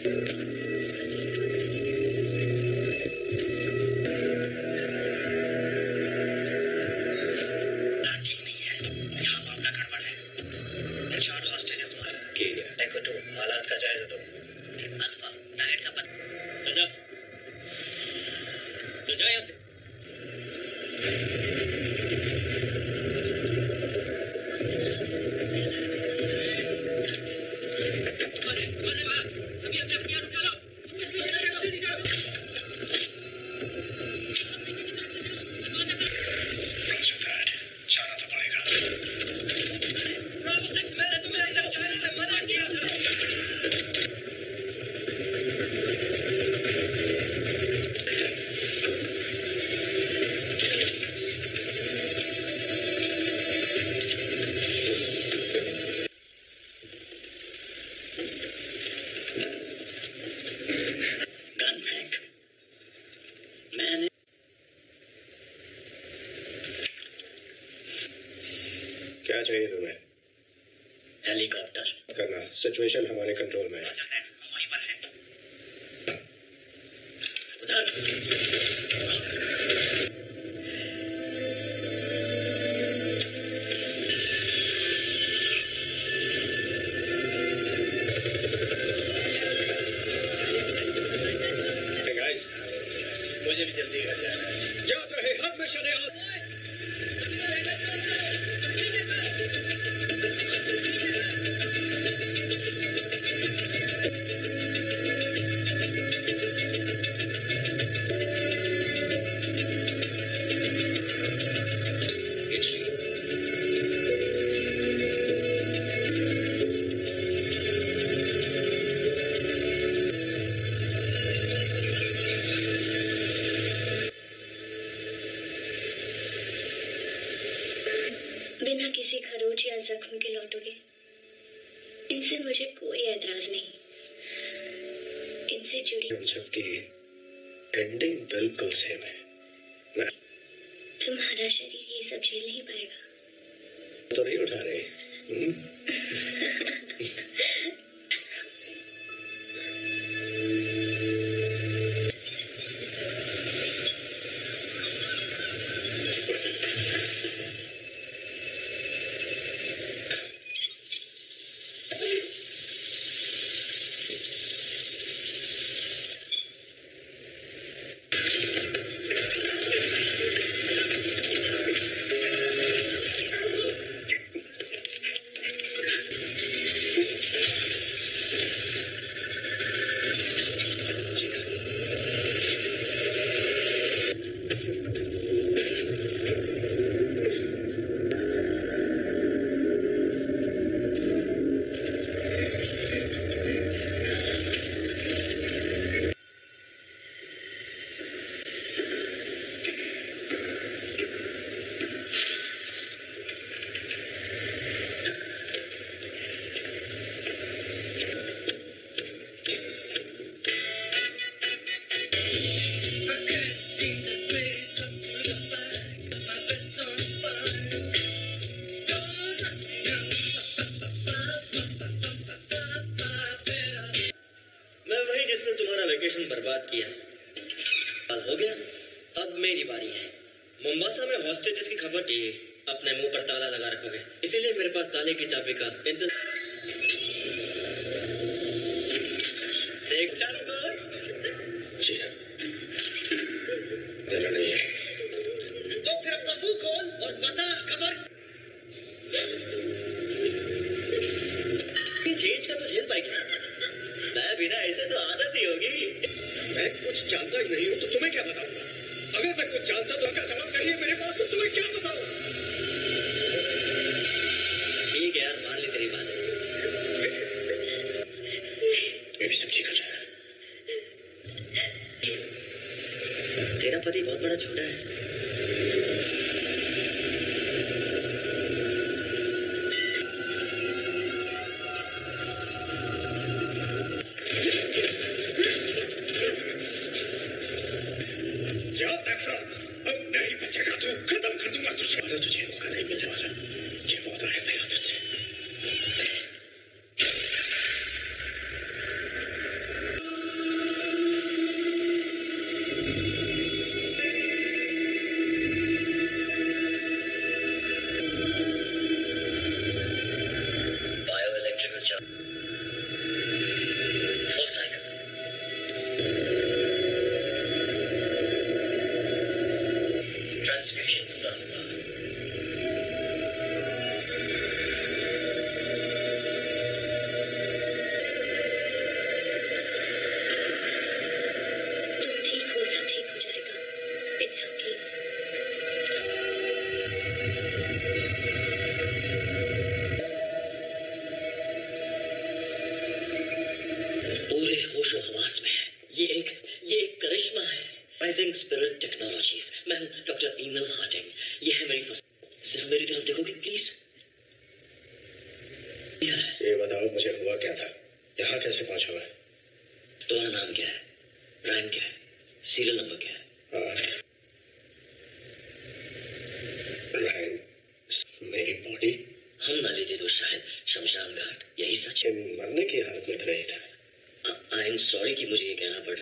क्या चाहिए तुम्हें? हेलीकॉप्टर करना, सिचुएशन हमारे कंट्रोल में है। हम वहीं पर हैं। उधर मुझे भी जल्दी घर जाना है। याद रहे हमेशा ने बिना किसी खरोच या जख्म के लौटोगे, इनसे मुझे कोई एतराज नहीं। इनसे जुड़ी सबकी एंडिंग बिल्कुल सेम है। मैं तुम्हारा शरीर ये सब झेल नहीं पाएगा। तो नहीं उठा रहे। बर्बाद किया। हाल हो गया, अब मेरी बारी है। मुंबासा में हॉस्टेजेस की खबर की अपने मुंह पर ताला लगा रखोगे, इसीलिए मेरे पास ताले की चाबी का इंतजार। देख चालू कर। जी हाँ, देना नहीं है। तो फिर अपना मुंह खोल और बता खबर। चेंज का तो झेल पाएगी। मैं बिना ऐसे तो आदत ही होगी। मैं कुछ जानता ही नहीं हूँ तो तुम्हें क्या बताऊंगा? अगर मैं कुछ जानता तो उनका जवाब नहीं है मेरे पास, तो तुम्हें क्या बताऊं? ठीक है यार, मान ली तेरी बात। मैं भी समझी कर रहा। तेरा पति बहुत बड़ा झूठा है। याद रखना, अब नहीं बचेगा तू, खत्म कर दूंगा तुझे। अरे तुझे मौका नहीं मिलने वाला, ये वादा है मेरा तुझसे। ये एक ये एक करिश्मा है। Rising spirit technologies. मैं हूँ डॉक्टर ईमेल हार्टिंग। ये है मेरी फर्स्ट। सिर्फ मेरी तरफ देखोगे प्लीज? ये बताओ मुझे हुआ क्या था? यहाँ कैसे पहुंचा हुआ? तुम्हारा नाम क्या है? रैंक क्या है? सीरियल नंबर क्या है? हाँ। रैंक, मेरी बॉडी हम न लेते तो शायद शमशान घाट। यही सच है। मरने की हालत में तो नहीं था। आई एम सॉरी कि मुझे ये कहना पड़ा।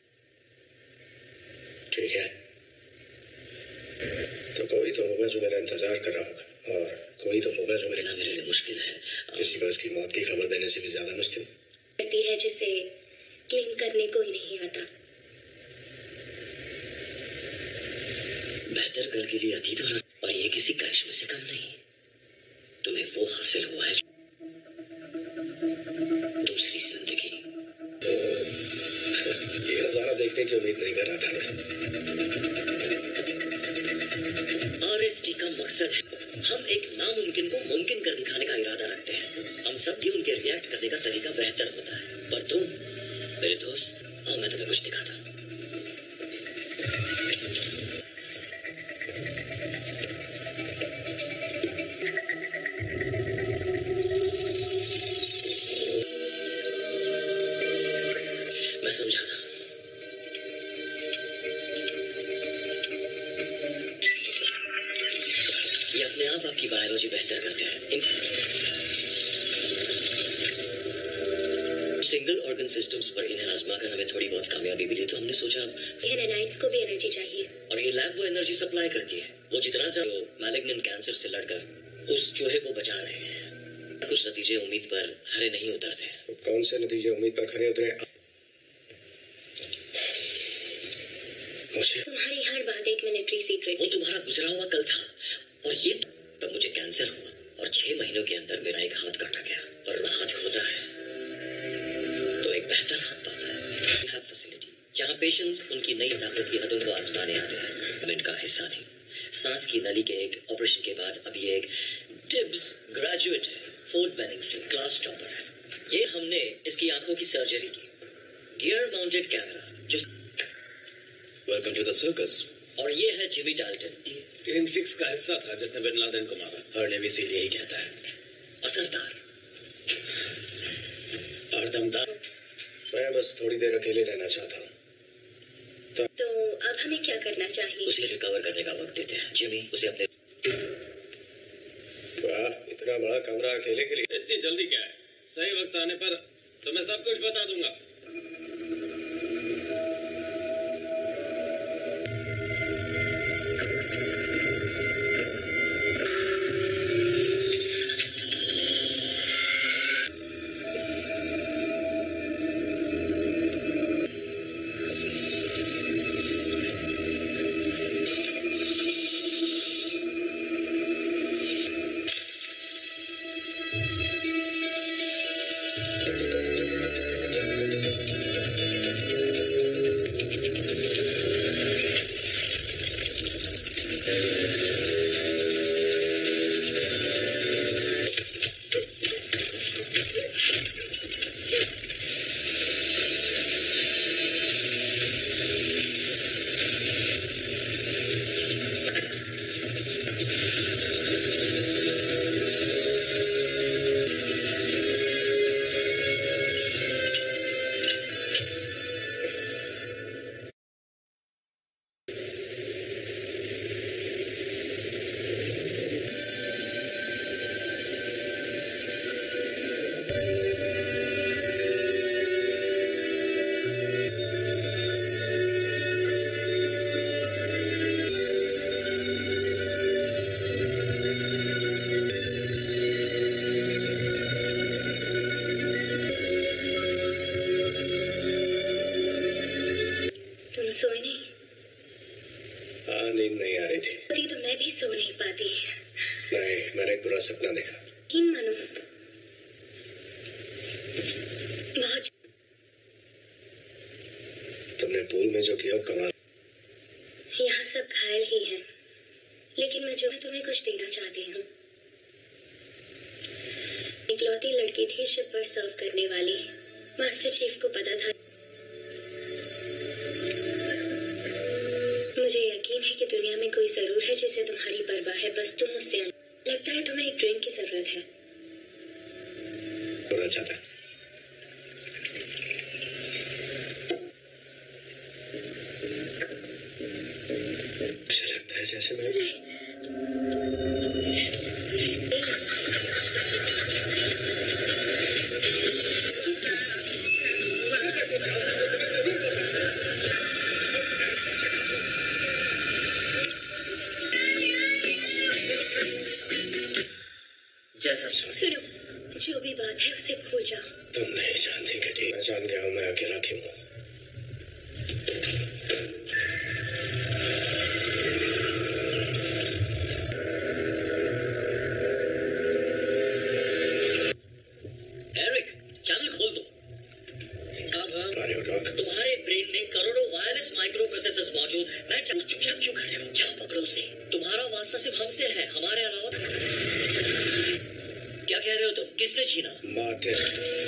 ठीक है, तो कोई तो होगा जो मेरा इंतजार कर रहा होगा, और कोई तो होगा जो मेरे ना मेरे लिए मुश्किल है। किसी को इसकी मौत की खबर देने से भी ज्यादा मुश्किल करती है जिसे क्लीन करने कोई नहीं आता। बेहतर कल के लिए अतीत होना, और ये किसी करिश्मे से कम नहीं। तुम्हें वो हासिल हुआ है दूसरी जिंदगी। ये नजारा देखने की उम्मीद नहीं कर रहा था मैं। आरएसटी का मकसद है हम एक नामुमकिन को मुमकिन कर दिखाने का इरादा रखते हैं। हम सब भी उनके रिएक्ट करने का तरीका बेहतर होता है। पर तुम मेरे दोस्त, आओ मैं तुम्हें कुछ दिखाता हूँ। मैं समझाता हूँ। ये अपने आप आपकी बायोलॉजी बेहतर करते हैं। सिंगल ऑर्गन सिस्टम्स पर इन्हें आजमाकर हमें थोड़ी बहुत कामयाबी मिली, तो हमने सोचा ये नैनाइट्स को भी एनर्जी चाहिए, और ये लैब वो एनर्जी सप्लाई करती है। वो जितना ज्यादा मैलिग्नेंट कैंसर से लड़कर उस चूहे को बचा रहे हैं। कुछ नतीजे उम्मीद पर खरे नहीं उतरते। तो कौन से नतीजे उम्मीद पर खरे उतरे? मुझे तुम्हारी हर बात एक मिलिट्री सीक्रेट। वो तुम्हारा गुजरा हुआ कल था, और ये तब मुझे कैंसर हुआ, और छह महीनों के अंदर मेरा एक हाथ काटा गया। और हाथ खोता है तो एक बेहतर हाथ पाता है। फैसिलिटी जहाँ पेशेंट्स उनकी नई ताकत की हदों को आजमाने आते हैं। हम इनका हिस्सा थी। सांस की नली के एक ऑपरेशन के बाद अब ये एक डिब्स ग्रेजुएट है। फोर्ट बेनिंग से क्लास टॉपर है। ये हमने इसकी आंखों की सर्जरी की। गियर माउंटेड कैमरा जो वेलकम टू द सर्कस। और ये है जिमी डाल्टन, टीम सिक्स का हिस्सा था जिसने बिन लादेन को मारा। हर नेवी सील यही कहता है। असरदार और दमदार। मैं बस थोड़ी देर अकेले रहना चाहता हूँ। तो, तो अब हमें क्या करना चाहिए? उसे रिकवर करने का वक्त देते हैं। जिमी उसे अपने वाह, इतना बड़ा कमरा अकेले के लिए। इतनी जल्दी क्या है? सही वक्त आने पर तो मैं सब कुछ बता दूंगा। सोए नहीं? हाँ, नींद नहीं आ रही थी। तो मैं भी सो नहीं पाती। नहीं, मैंने एक बुरा सपना देखा। यकीन मानो, बहुत। तुमने पूल में जो किया कमाल। यहाँ सब घायल ही हैं, लेकिन मैं जो मैं तुम्हें कुछ देना चाहती हूँ। इकलौती लड़की थी शिप पर सर्व करने वाली। मास्टर चीफ को पता था कि दुनिया में कोई जरूर है जिसे तुम्हारी परवाह है, बस तुम उससे लगता है तुम्हें एक ड्रिंक की जरूरत है। थोड़ा ज्यादा। मुझे लगता है जैसे मैं जैसा सुनो, जो भी बात है उसे भूल जाओ। तुम नहीं जानती कटी, मैं जान गया हूँ मैं अकेला क्यों हूँ। एरिक, चैनल खोल दो। अब तुम्हारे ब्रेन में करोड़ों वायरलेस माइक्रो प्रोसेसर्स मौजूद हैं। मैं चल चुपचाप क्यों कर रहे हो? जाओ पकड़ो उसे। तुम्हारा वास्ता सिर्फ हमसे है, हमारे अलावा। क्या कह रहे हो तुम? किसने छीना? मार्टिन।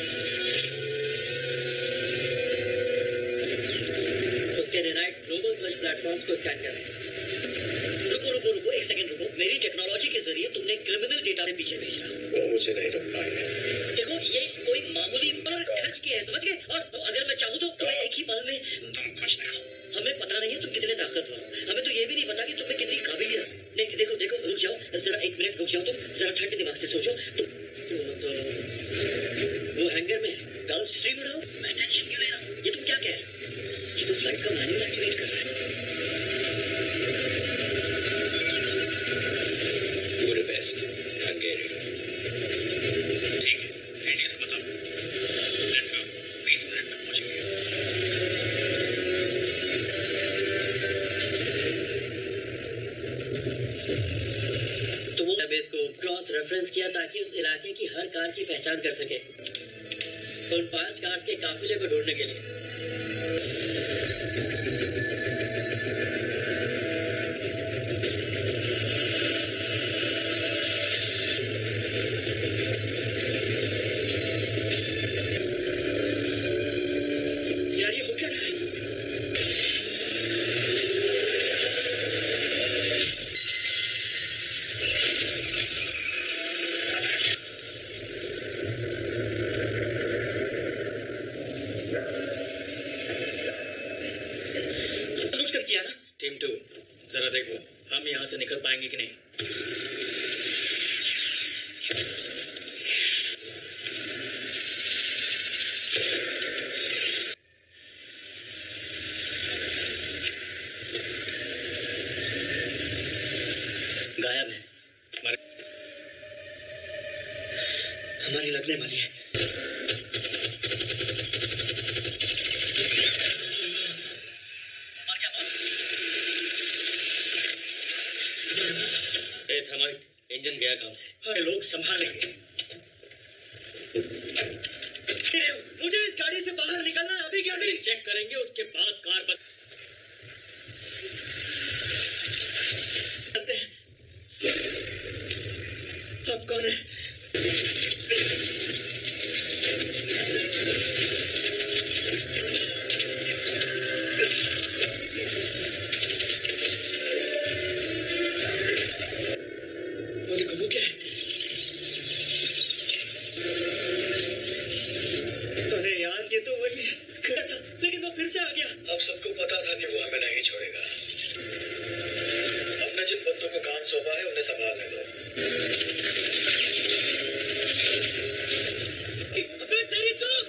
उसके नेनाइट्स ग्लोबल सर्च प्लेटफॉर्म्स को स्कैन कर रहे हैं। रुको रुको रुको एक सेकंड रुको। मेरी टेक्नोलॉजी के जरिए तुमने क्रिमिनल डेटा के पीछे भेजा। वो मुझे नहीं रोक पाएंगे। देखो ये कोई मामूली डॉलर खर्च किया है, समझ गए? और अगर मैं चाहूँ तो तुम्हें एक ही पल में तुम कुछ नहीं। हमें पता नहीं है तुम कितने ताकतवर हो। हमें तो ये भी नहीं पता कि तुम्हें कितनी काबिलियत। नहीं देखो देखो रुक जाओ जरा, एक मिनट रुक जाओ तुम जरा, ठंडे दिमाग से सोचो। तो, तो वो हैंगर में गल्फ स्ट्रीम उड़ाओ। मैं टेंशन क्यों ले रहा हूँ? ये तुम क्या कह रहे हो? ये तो फ्लाइट का मैनुअल एक्टिवेट कर रहा है। Budapest, Hungary. ठीक है, रेडियो से बताओ। Let's go. बीस मिनट में पहुंचेंगे। तो वो डेटाबेस को क्रॉस रेफरेंस किया ताकि उस इलाके की हर कार की पहचान कर सके। उन पांच कार्स के काफिले को ढूंढने के लिए। यार ये हो क्या रहा है? किया ना? टीम टू, जरा देखो हम यहाँ से निकल पाएंगे कि नहीं। गायब है। हमारे हमारी लगने वाली है। इंजन गया काम से। हमें लोग संभालेंगे। मुझे इस गाड़ी से बाहर निकलना है अभी के अभी। चेक करेंगे उसके बाद कार बंद करते हैं। अब कौन है? अब सबको पता था कि वो हमें नहीं छोड़ेगा। हमने जिन बंदों को काम सौंपा है उन्हें संभालने दो। अबे तेरी चुप!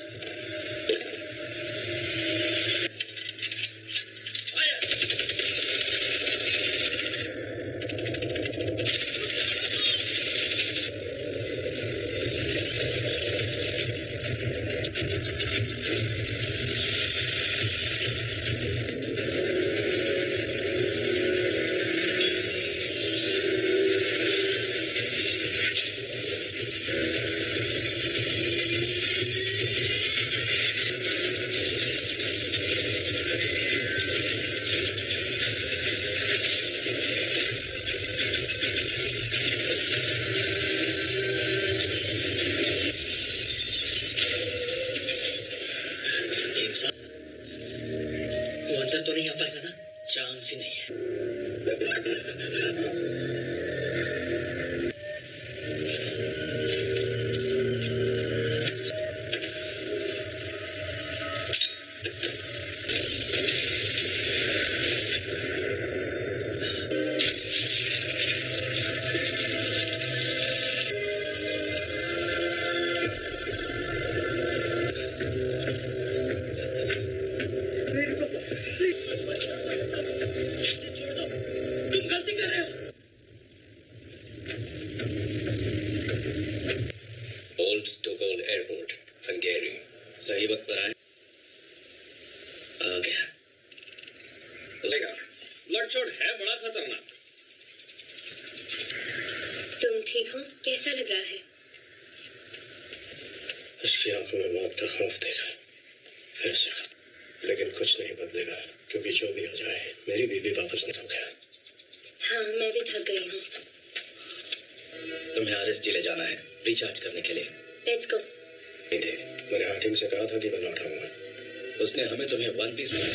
तो नहीं आ पाएगा ना? चांस ही नहीं है। रिचार्ज करने के लिए। Let's go. नहीं थे, मैंने हाकिम से कहा था कि मैं लौट आऊंगा। उसने हमें तुम्हें वन पीस में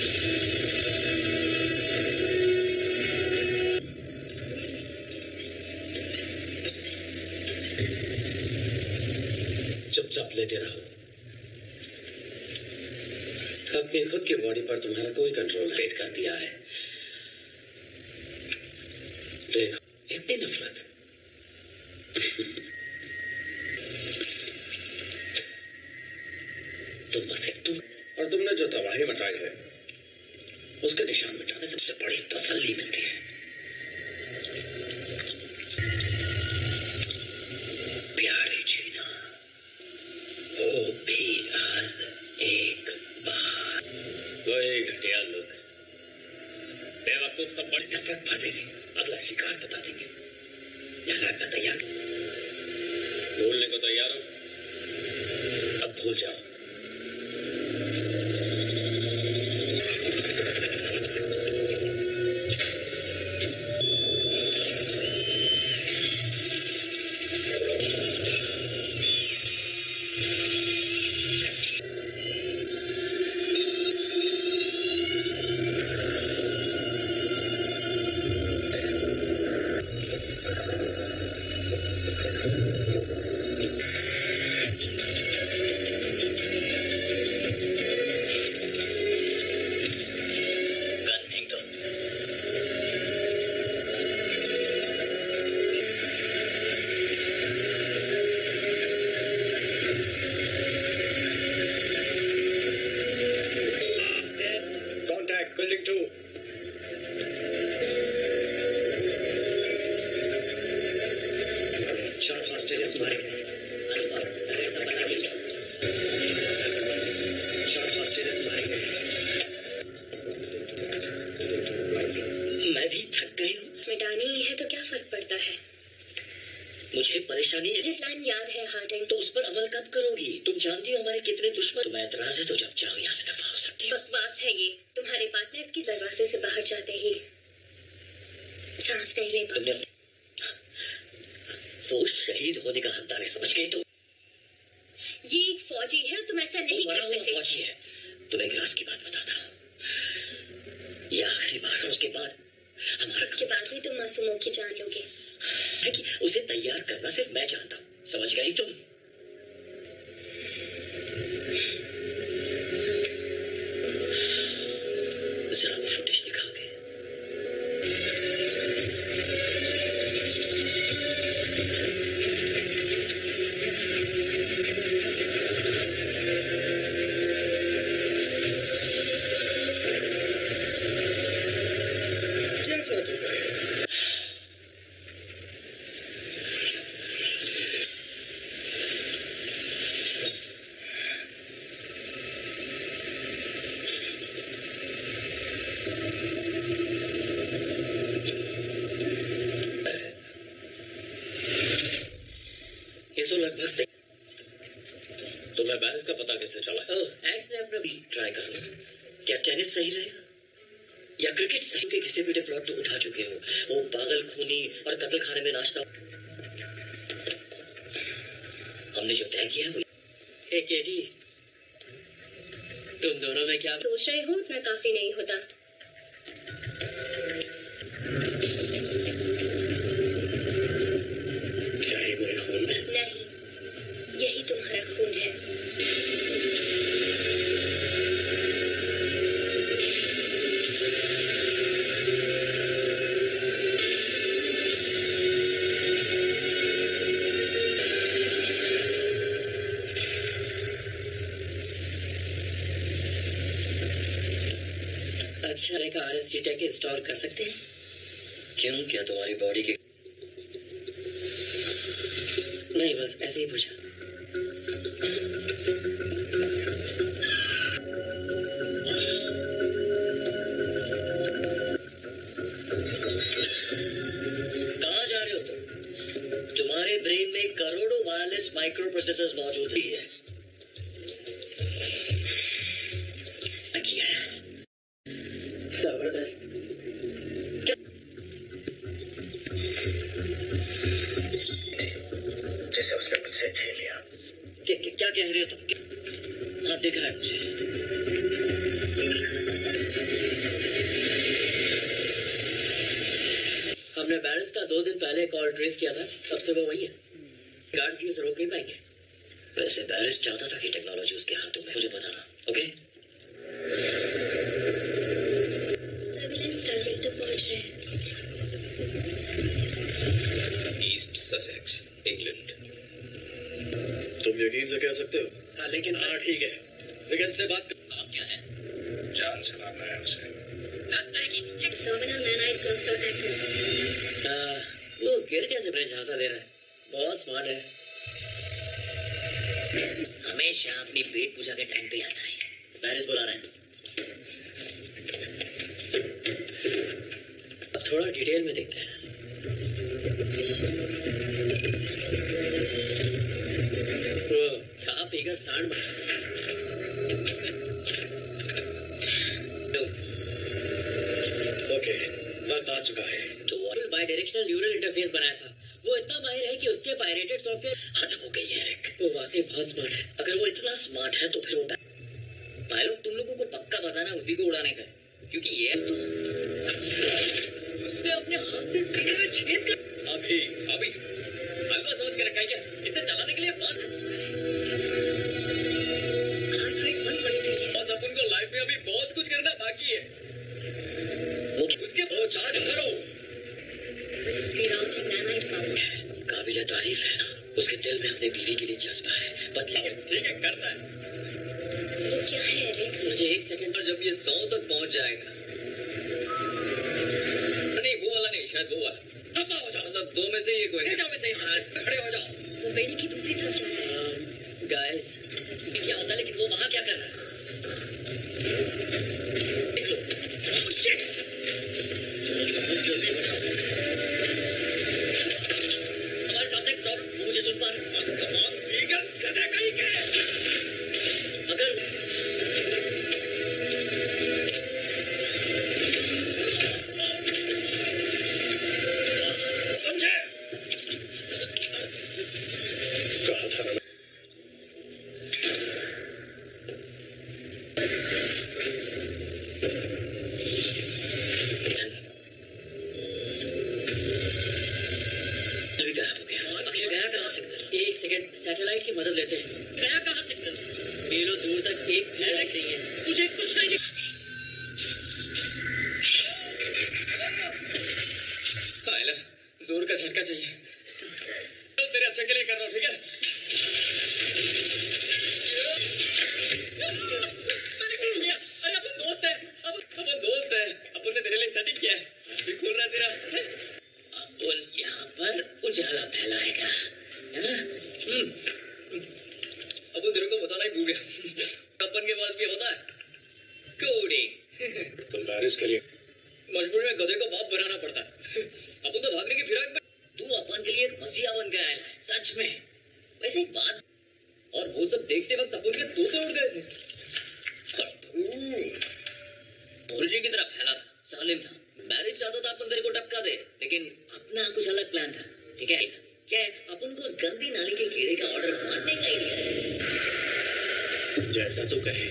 चुपचाप लेटे रहो। अपनी खुद की बॉडी पर तुम्हारा कोई कंट्रोल नहीं कर दिया है। देखो, इतनी नफरत। तुम बस एक और तुमने जो तबाही मचाई है उसके निशान मिटाने से सबसे बड़ी तसल्ली मिलती है। प्यारे जीना वो भी आज एक बार। वही घटिया लोग बेवकूफ सब बड़ी नफरत भर देंगे, अगला शिकार बता देंगे। यहाँ का तैयार भूलने को तैयार हो? अब भूल जाओ। सही रहेगा या क्रिकेट सही के किसी भी प्लॉट तो उठा चुके हो, वो पागल खूनी और कत्ल खाने में नाश्ता। हमने जो तय किया वो ए केटी, तुम दोनों में क्या सोच रहे हो? इतना काफी नहीं होता। अच्छा रे का आरएस टैग इंस्टॉल कर सकते हैं? क्यों, क्या तुम्हारी बॉडी के? नहीं, बस ऐसे ही पूछा। कहाँ जा रहे हो तुम? तुम्हारे ब्रेन में करोड़ों वायरलेस माइक्रो प्रोसेसर्स मौजूद ही है। किया है जबरदस्त। जैसे उसने मुझसे छीन लिया। क्या, क्या कह रहे हो तुम? हाँ, दिख रहा है मुझे। हमने बैरिस का दो दिन पहले कॉल ट्रेस किया था, तब से वो वही है। गार्ड्स भी उसे रोक नहीं पाएंगे। वैसे बैरिस चाहता था कि टेक्नोलॉजी उसके हाथों में। मुझे बताना, ओके? सर्विलेंस टारगेट तक पहुंच रहे हैं। East Sussex, England. तुम यकीन से कह सकते हो? हाँ, लेकिन हाँ ठीक है। लेकिन से बात कर। काम क्या है? जान से मारना है उसे। Terminal nanite burst out active. हाँ, वो गिर कैसे ब्रिज झांसा दे रहा है? बहुत स्मार्ट है। हमेशा अपनी पेट पूजा के टाइम पे आता है। बैरिस बुला रहा है। अब थोड़ा डिटेल में देखते हैं। वो खा पीकर सांड बना। ओके, वक्त आ चुका है। तो वो बाई डायरेक्शनल न्यूरल इंटरफेस बनाया था। वो इतना माहिर है कि उसके पायरेटेड सॉफ्टवेयर हद हो गई है रिक। वो वाकई बहुत स्मार्ट है। अगर वो इतना स्मार्ट है तो फिर वो पायलट तुम लोगों को पक्का बताना उसी को उड़ाने का, क्योंकि ये तो उसने अपने हाथ से सीने में छेद कर। अभी अभी हलवा समझ के रखा है क्या? इसे चलाने के लिए बात बस अपन को लाइफ में अभी बहुत कुछ करना बाकी है। उसके बहुत चार्ज करो। काबिल तारीफ है ना, उसके दिल में अपने बीवी के लिए जज्बा है। बदले ठीक है, करता है। वो क्या है रिक? मुझे एक सेकंड पर जब ये सौ तक पहुंच जाएगा। नहीं, वो वाला नहीं, शायद वो वाला। दफा हो जाओ। मतलब दो में से ये कोई। जाओ में से खड़े हो जाओ। वो बिल्डिंग की दूसरी तरफ जा रहा है। गाइस, क्या होता है? लेकिन वो वहां क्या कर रहा है? देख लो। जल्दी बताओ। हमारे सामने एक प्रॉब्लम, वो मुझे सुन पा रहा है। कमाल वीगन्स गधे कहीं के। अगर समझे? कहा था ना। सैटेलाइट की मदद लेते हैं। गया कहाँ सिग्नल? मीलों दूर तक एक भी लाइट नहीं है। मुझे कुछ नहीं दिख। आइला, जोर का झटका चाहिए। तो तेरे अच्छे के लिए कर रहा हूँ, ठीक है? अरे अपन दोस्त है, अब अपन दोस्त है। अपन ने तेरे लिए सेटिंग किया है। भी खोल रहा है तेरा। अपन यहाँ पर उजाला फैलाएगा, है ना? अब तेरे को बताना ही भूल गया। अपन के पास भी होता है कोडिंग। तुम बैरिस के लिए मजबूरी में गधे को बाप बनाना पड़ता है। अपन तो भागने की फिराक में। तू अपन के लिए एक मसीहा बन गया है, सच में। वैसे एक बात, और वो सब देखते वक्त अपन के तोते उड़ गए थे। मुर्गी की तरह फैला था, सालिम था। बैरिस चाहता था अपन तेरे को टपका दे, लेकिन अपना कुछ अलग प्लान था। ठीक है क्या है? अपन को उस गंदी नाली के कीड़े का ऑर्डर मारने का ही नहीं है। जैसा तू कहे।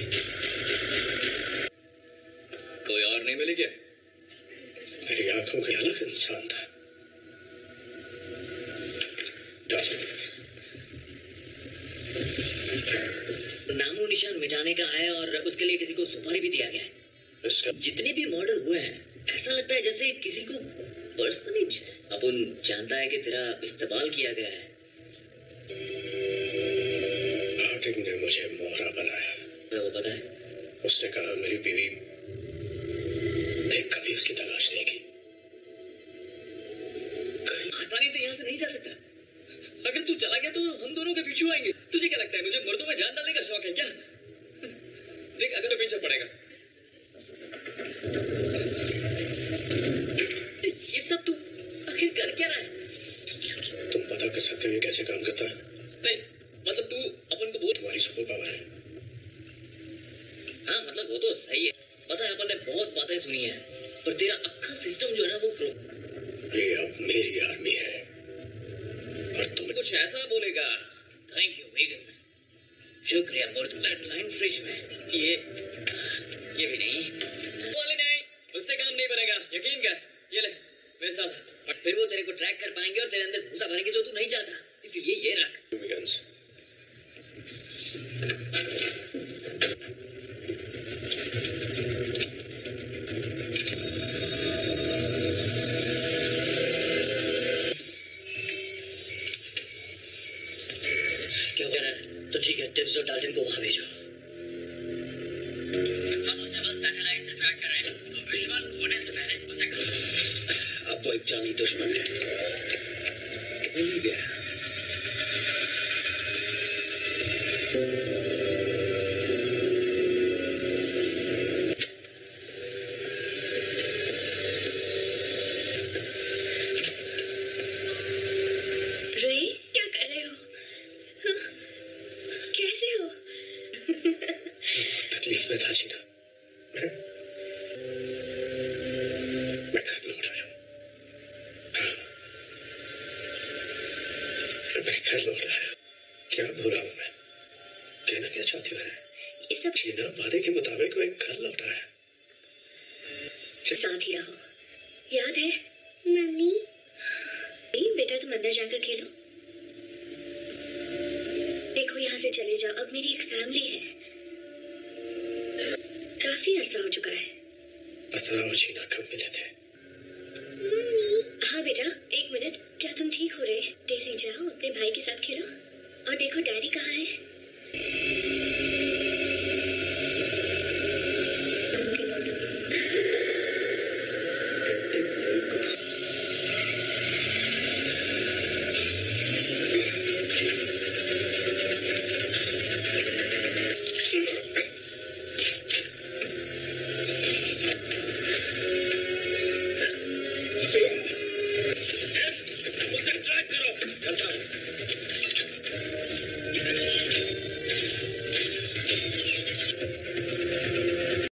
कोई और नहीं मिली क्या? मेरी आंखों के अलग इंसान था। नामो निशान मिटाने का है और उसके लिए किसी को सुपारी भी दिया गया है। जितने भी मर्डर हुए हैं, ऐसा लगता है जैसे किसी को पर्सनली अपन जानता है कि तेरा इस्तेमाल किया गया है। हार्टिंग ने मुझे मोहरा बनाया। मैं वो पता है। उसने कहा मेरी बीवी कभी उसकी तलाश नहीं की। आसानी से यहाँ से नहीं जा सकता। अगर तू चला गया तो हम दोनों के पीछे आएंगे। तुझे क्या लगता है मुझे मर्दों में जान डालने का शौक है क्या? देख अगर तो पीछे पड़ेगा। ये सब तू आखिर कर क्या रहा है? तुम पता कर सकते हो ये कैसे काम करता है? नहीं मतलब तू अपन को बहुत तुम्हारी सुपर पावर है। हाँ मतलब वो तो सही है। पता है अपन ने बहुत बातें सुनी है पर तेरा अक्खा सिस्टम जो है ना वो प्रो। ये अब मेरी आर्मी है और तुम कुछ ऐसा बोलेगा। थैंक यू वेगन। शुक्रिया मुर्द। लाइन फ्रिज में ये ये भी नहीं वाले नहीं उससे काम नहीं बनेगा यकीन कर। ये ले मेरे साथ। पर फिर वो तेरे को ट्रैक कर पाएंगे और तेरे अंदर भूसा भरेंगे जो तू नहीं चाहता। इसीलिए ये रख। क्या हो रहा है? तो ठीक है टिप्स और डाल्टन को वहां भेजो। हम उसे बस सैटेलाइट से ट्रैक कर रहे हैं तो विजुअल खोने से पहले उसे कर। अब वो एक जानी दुश्मन है। भूल ही गया। रोई क्या कर रहे हो? हाँ? कैसे हो? तकलीफ में था जीना। मैं मैं घर लौट आया हूँ। हाँ मैं घर लौट आया। क्या बुरा हूँ मैं? कहना क्या चाहती हो? ये सब जीना वादे के मुताबिक मैं घर लौट आया। साथ ही रहो। याद है मम्मी? बेटा तुम अंदर जाकर खेलो। देखो यहाँ से चले जाओ। अब मेरी एक फैमिली है। काफी अरसा हो चुका है। बताओ जीना कब मिले थे? मम्मी। हाँ बेटा एक मिनट। क्या तुम ठीक हो रहे? डेज़ी जाओ अपने भाई के साथ खेलो। और देखो डैडी कहाँ है?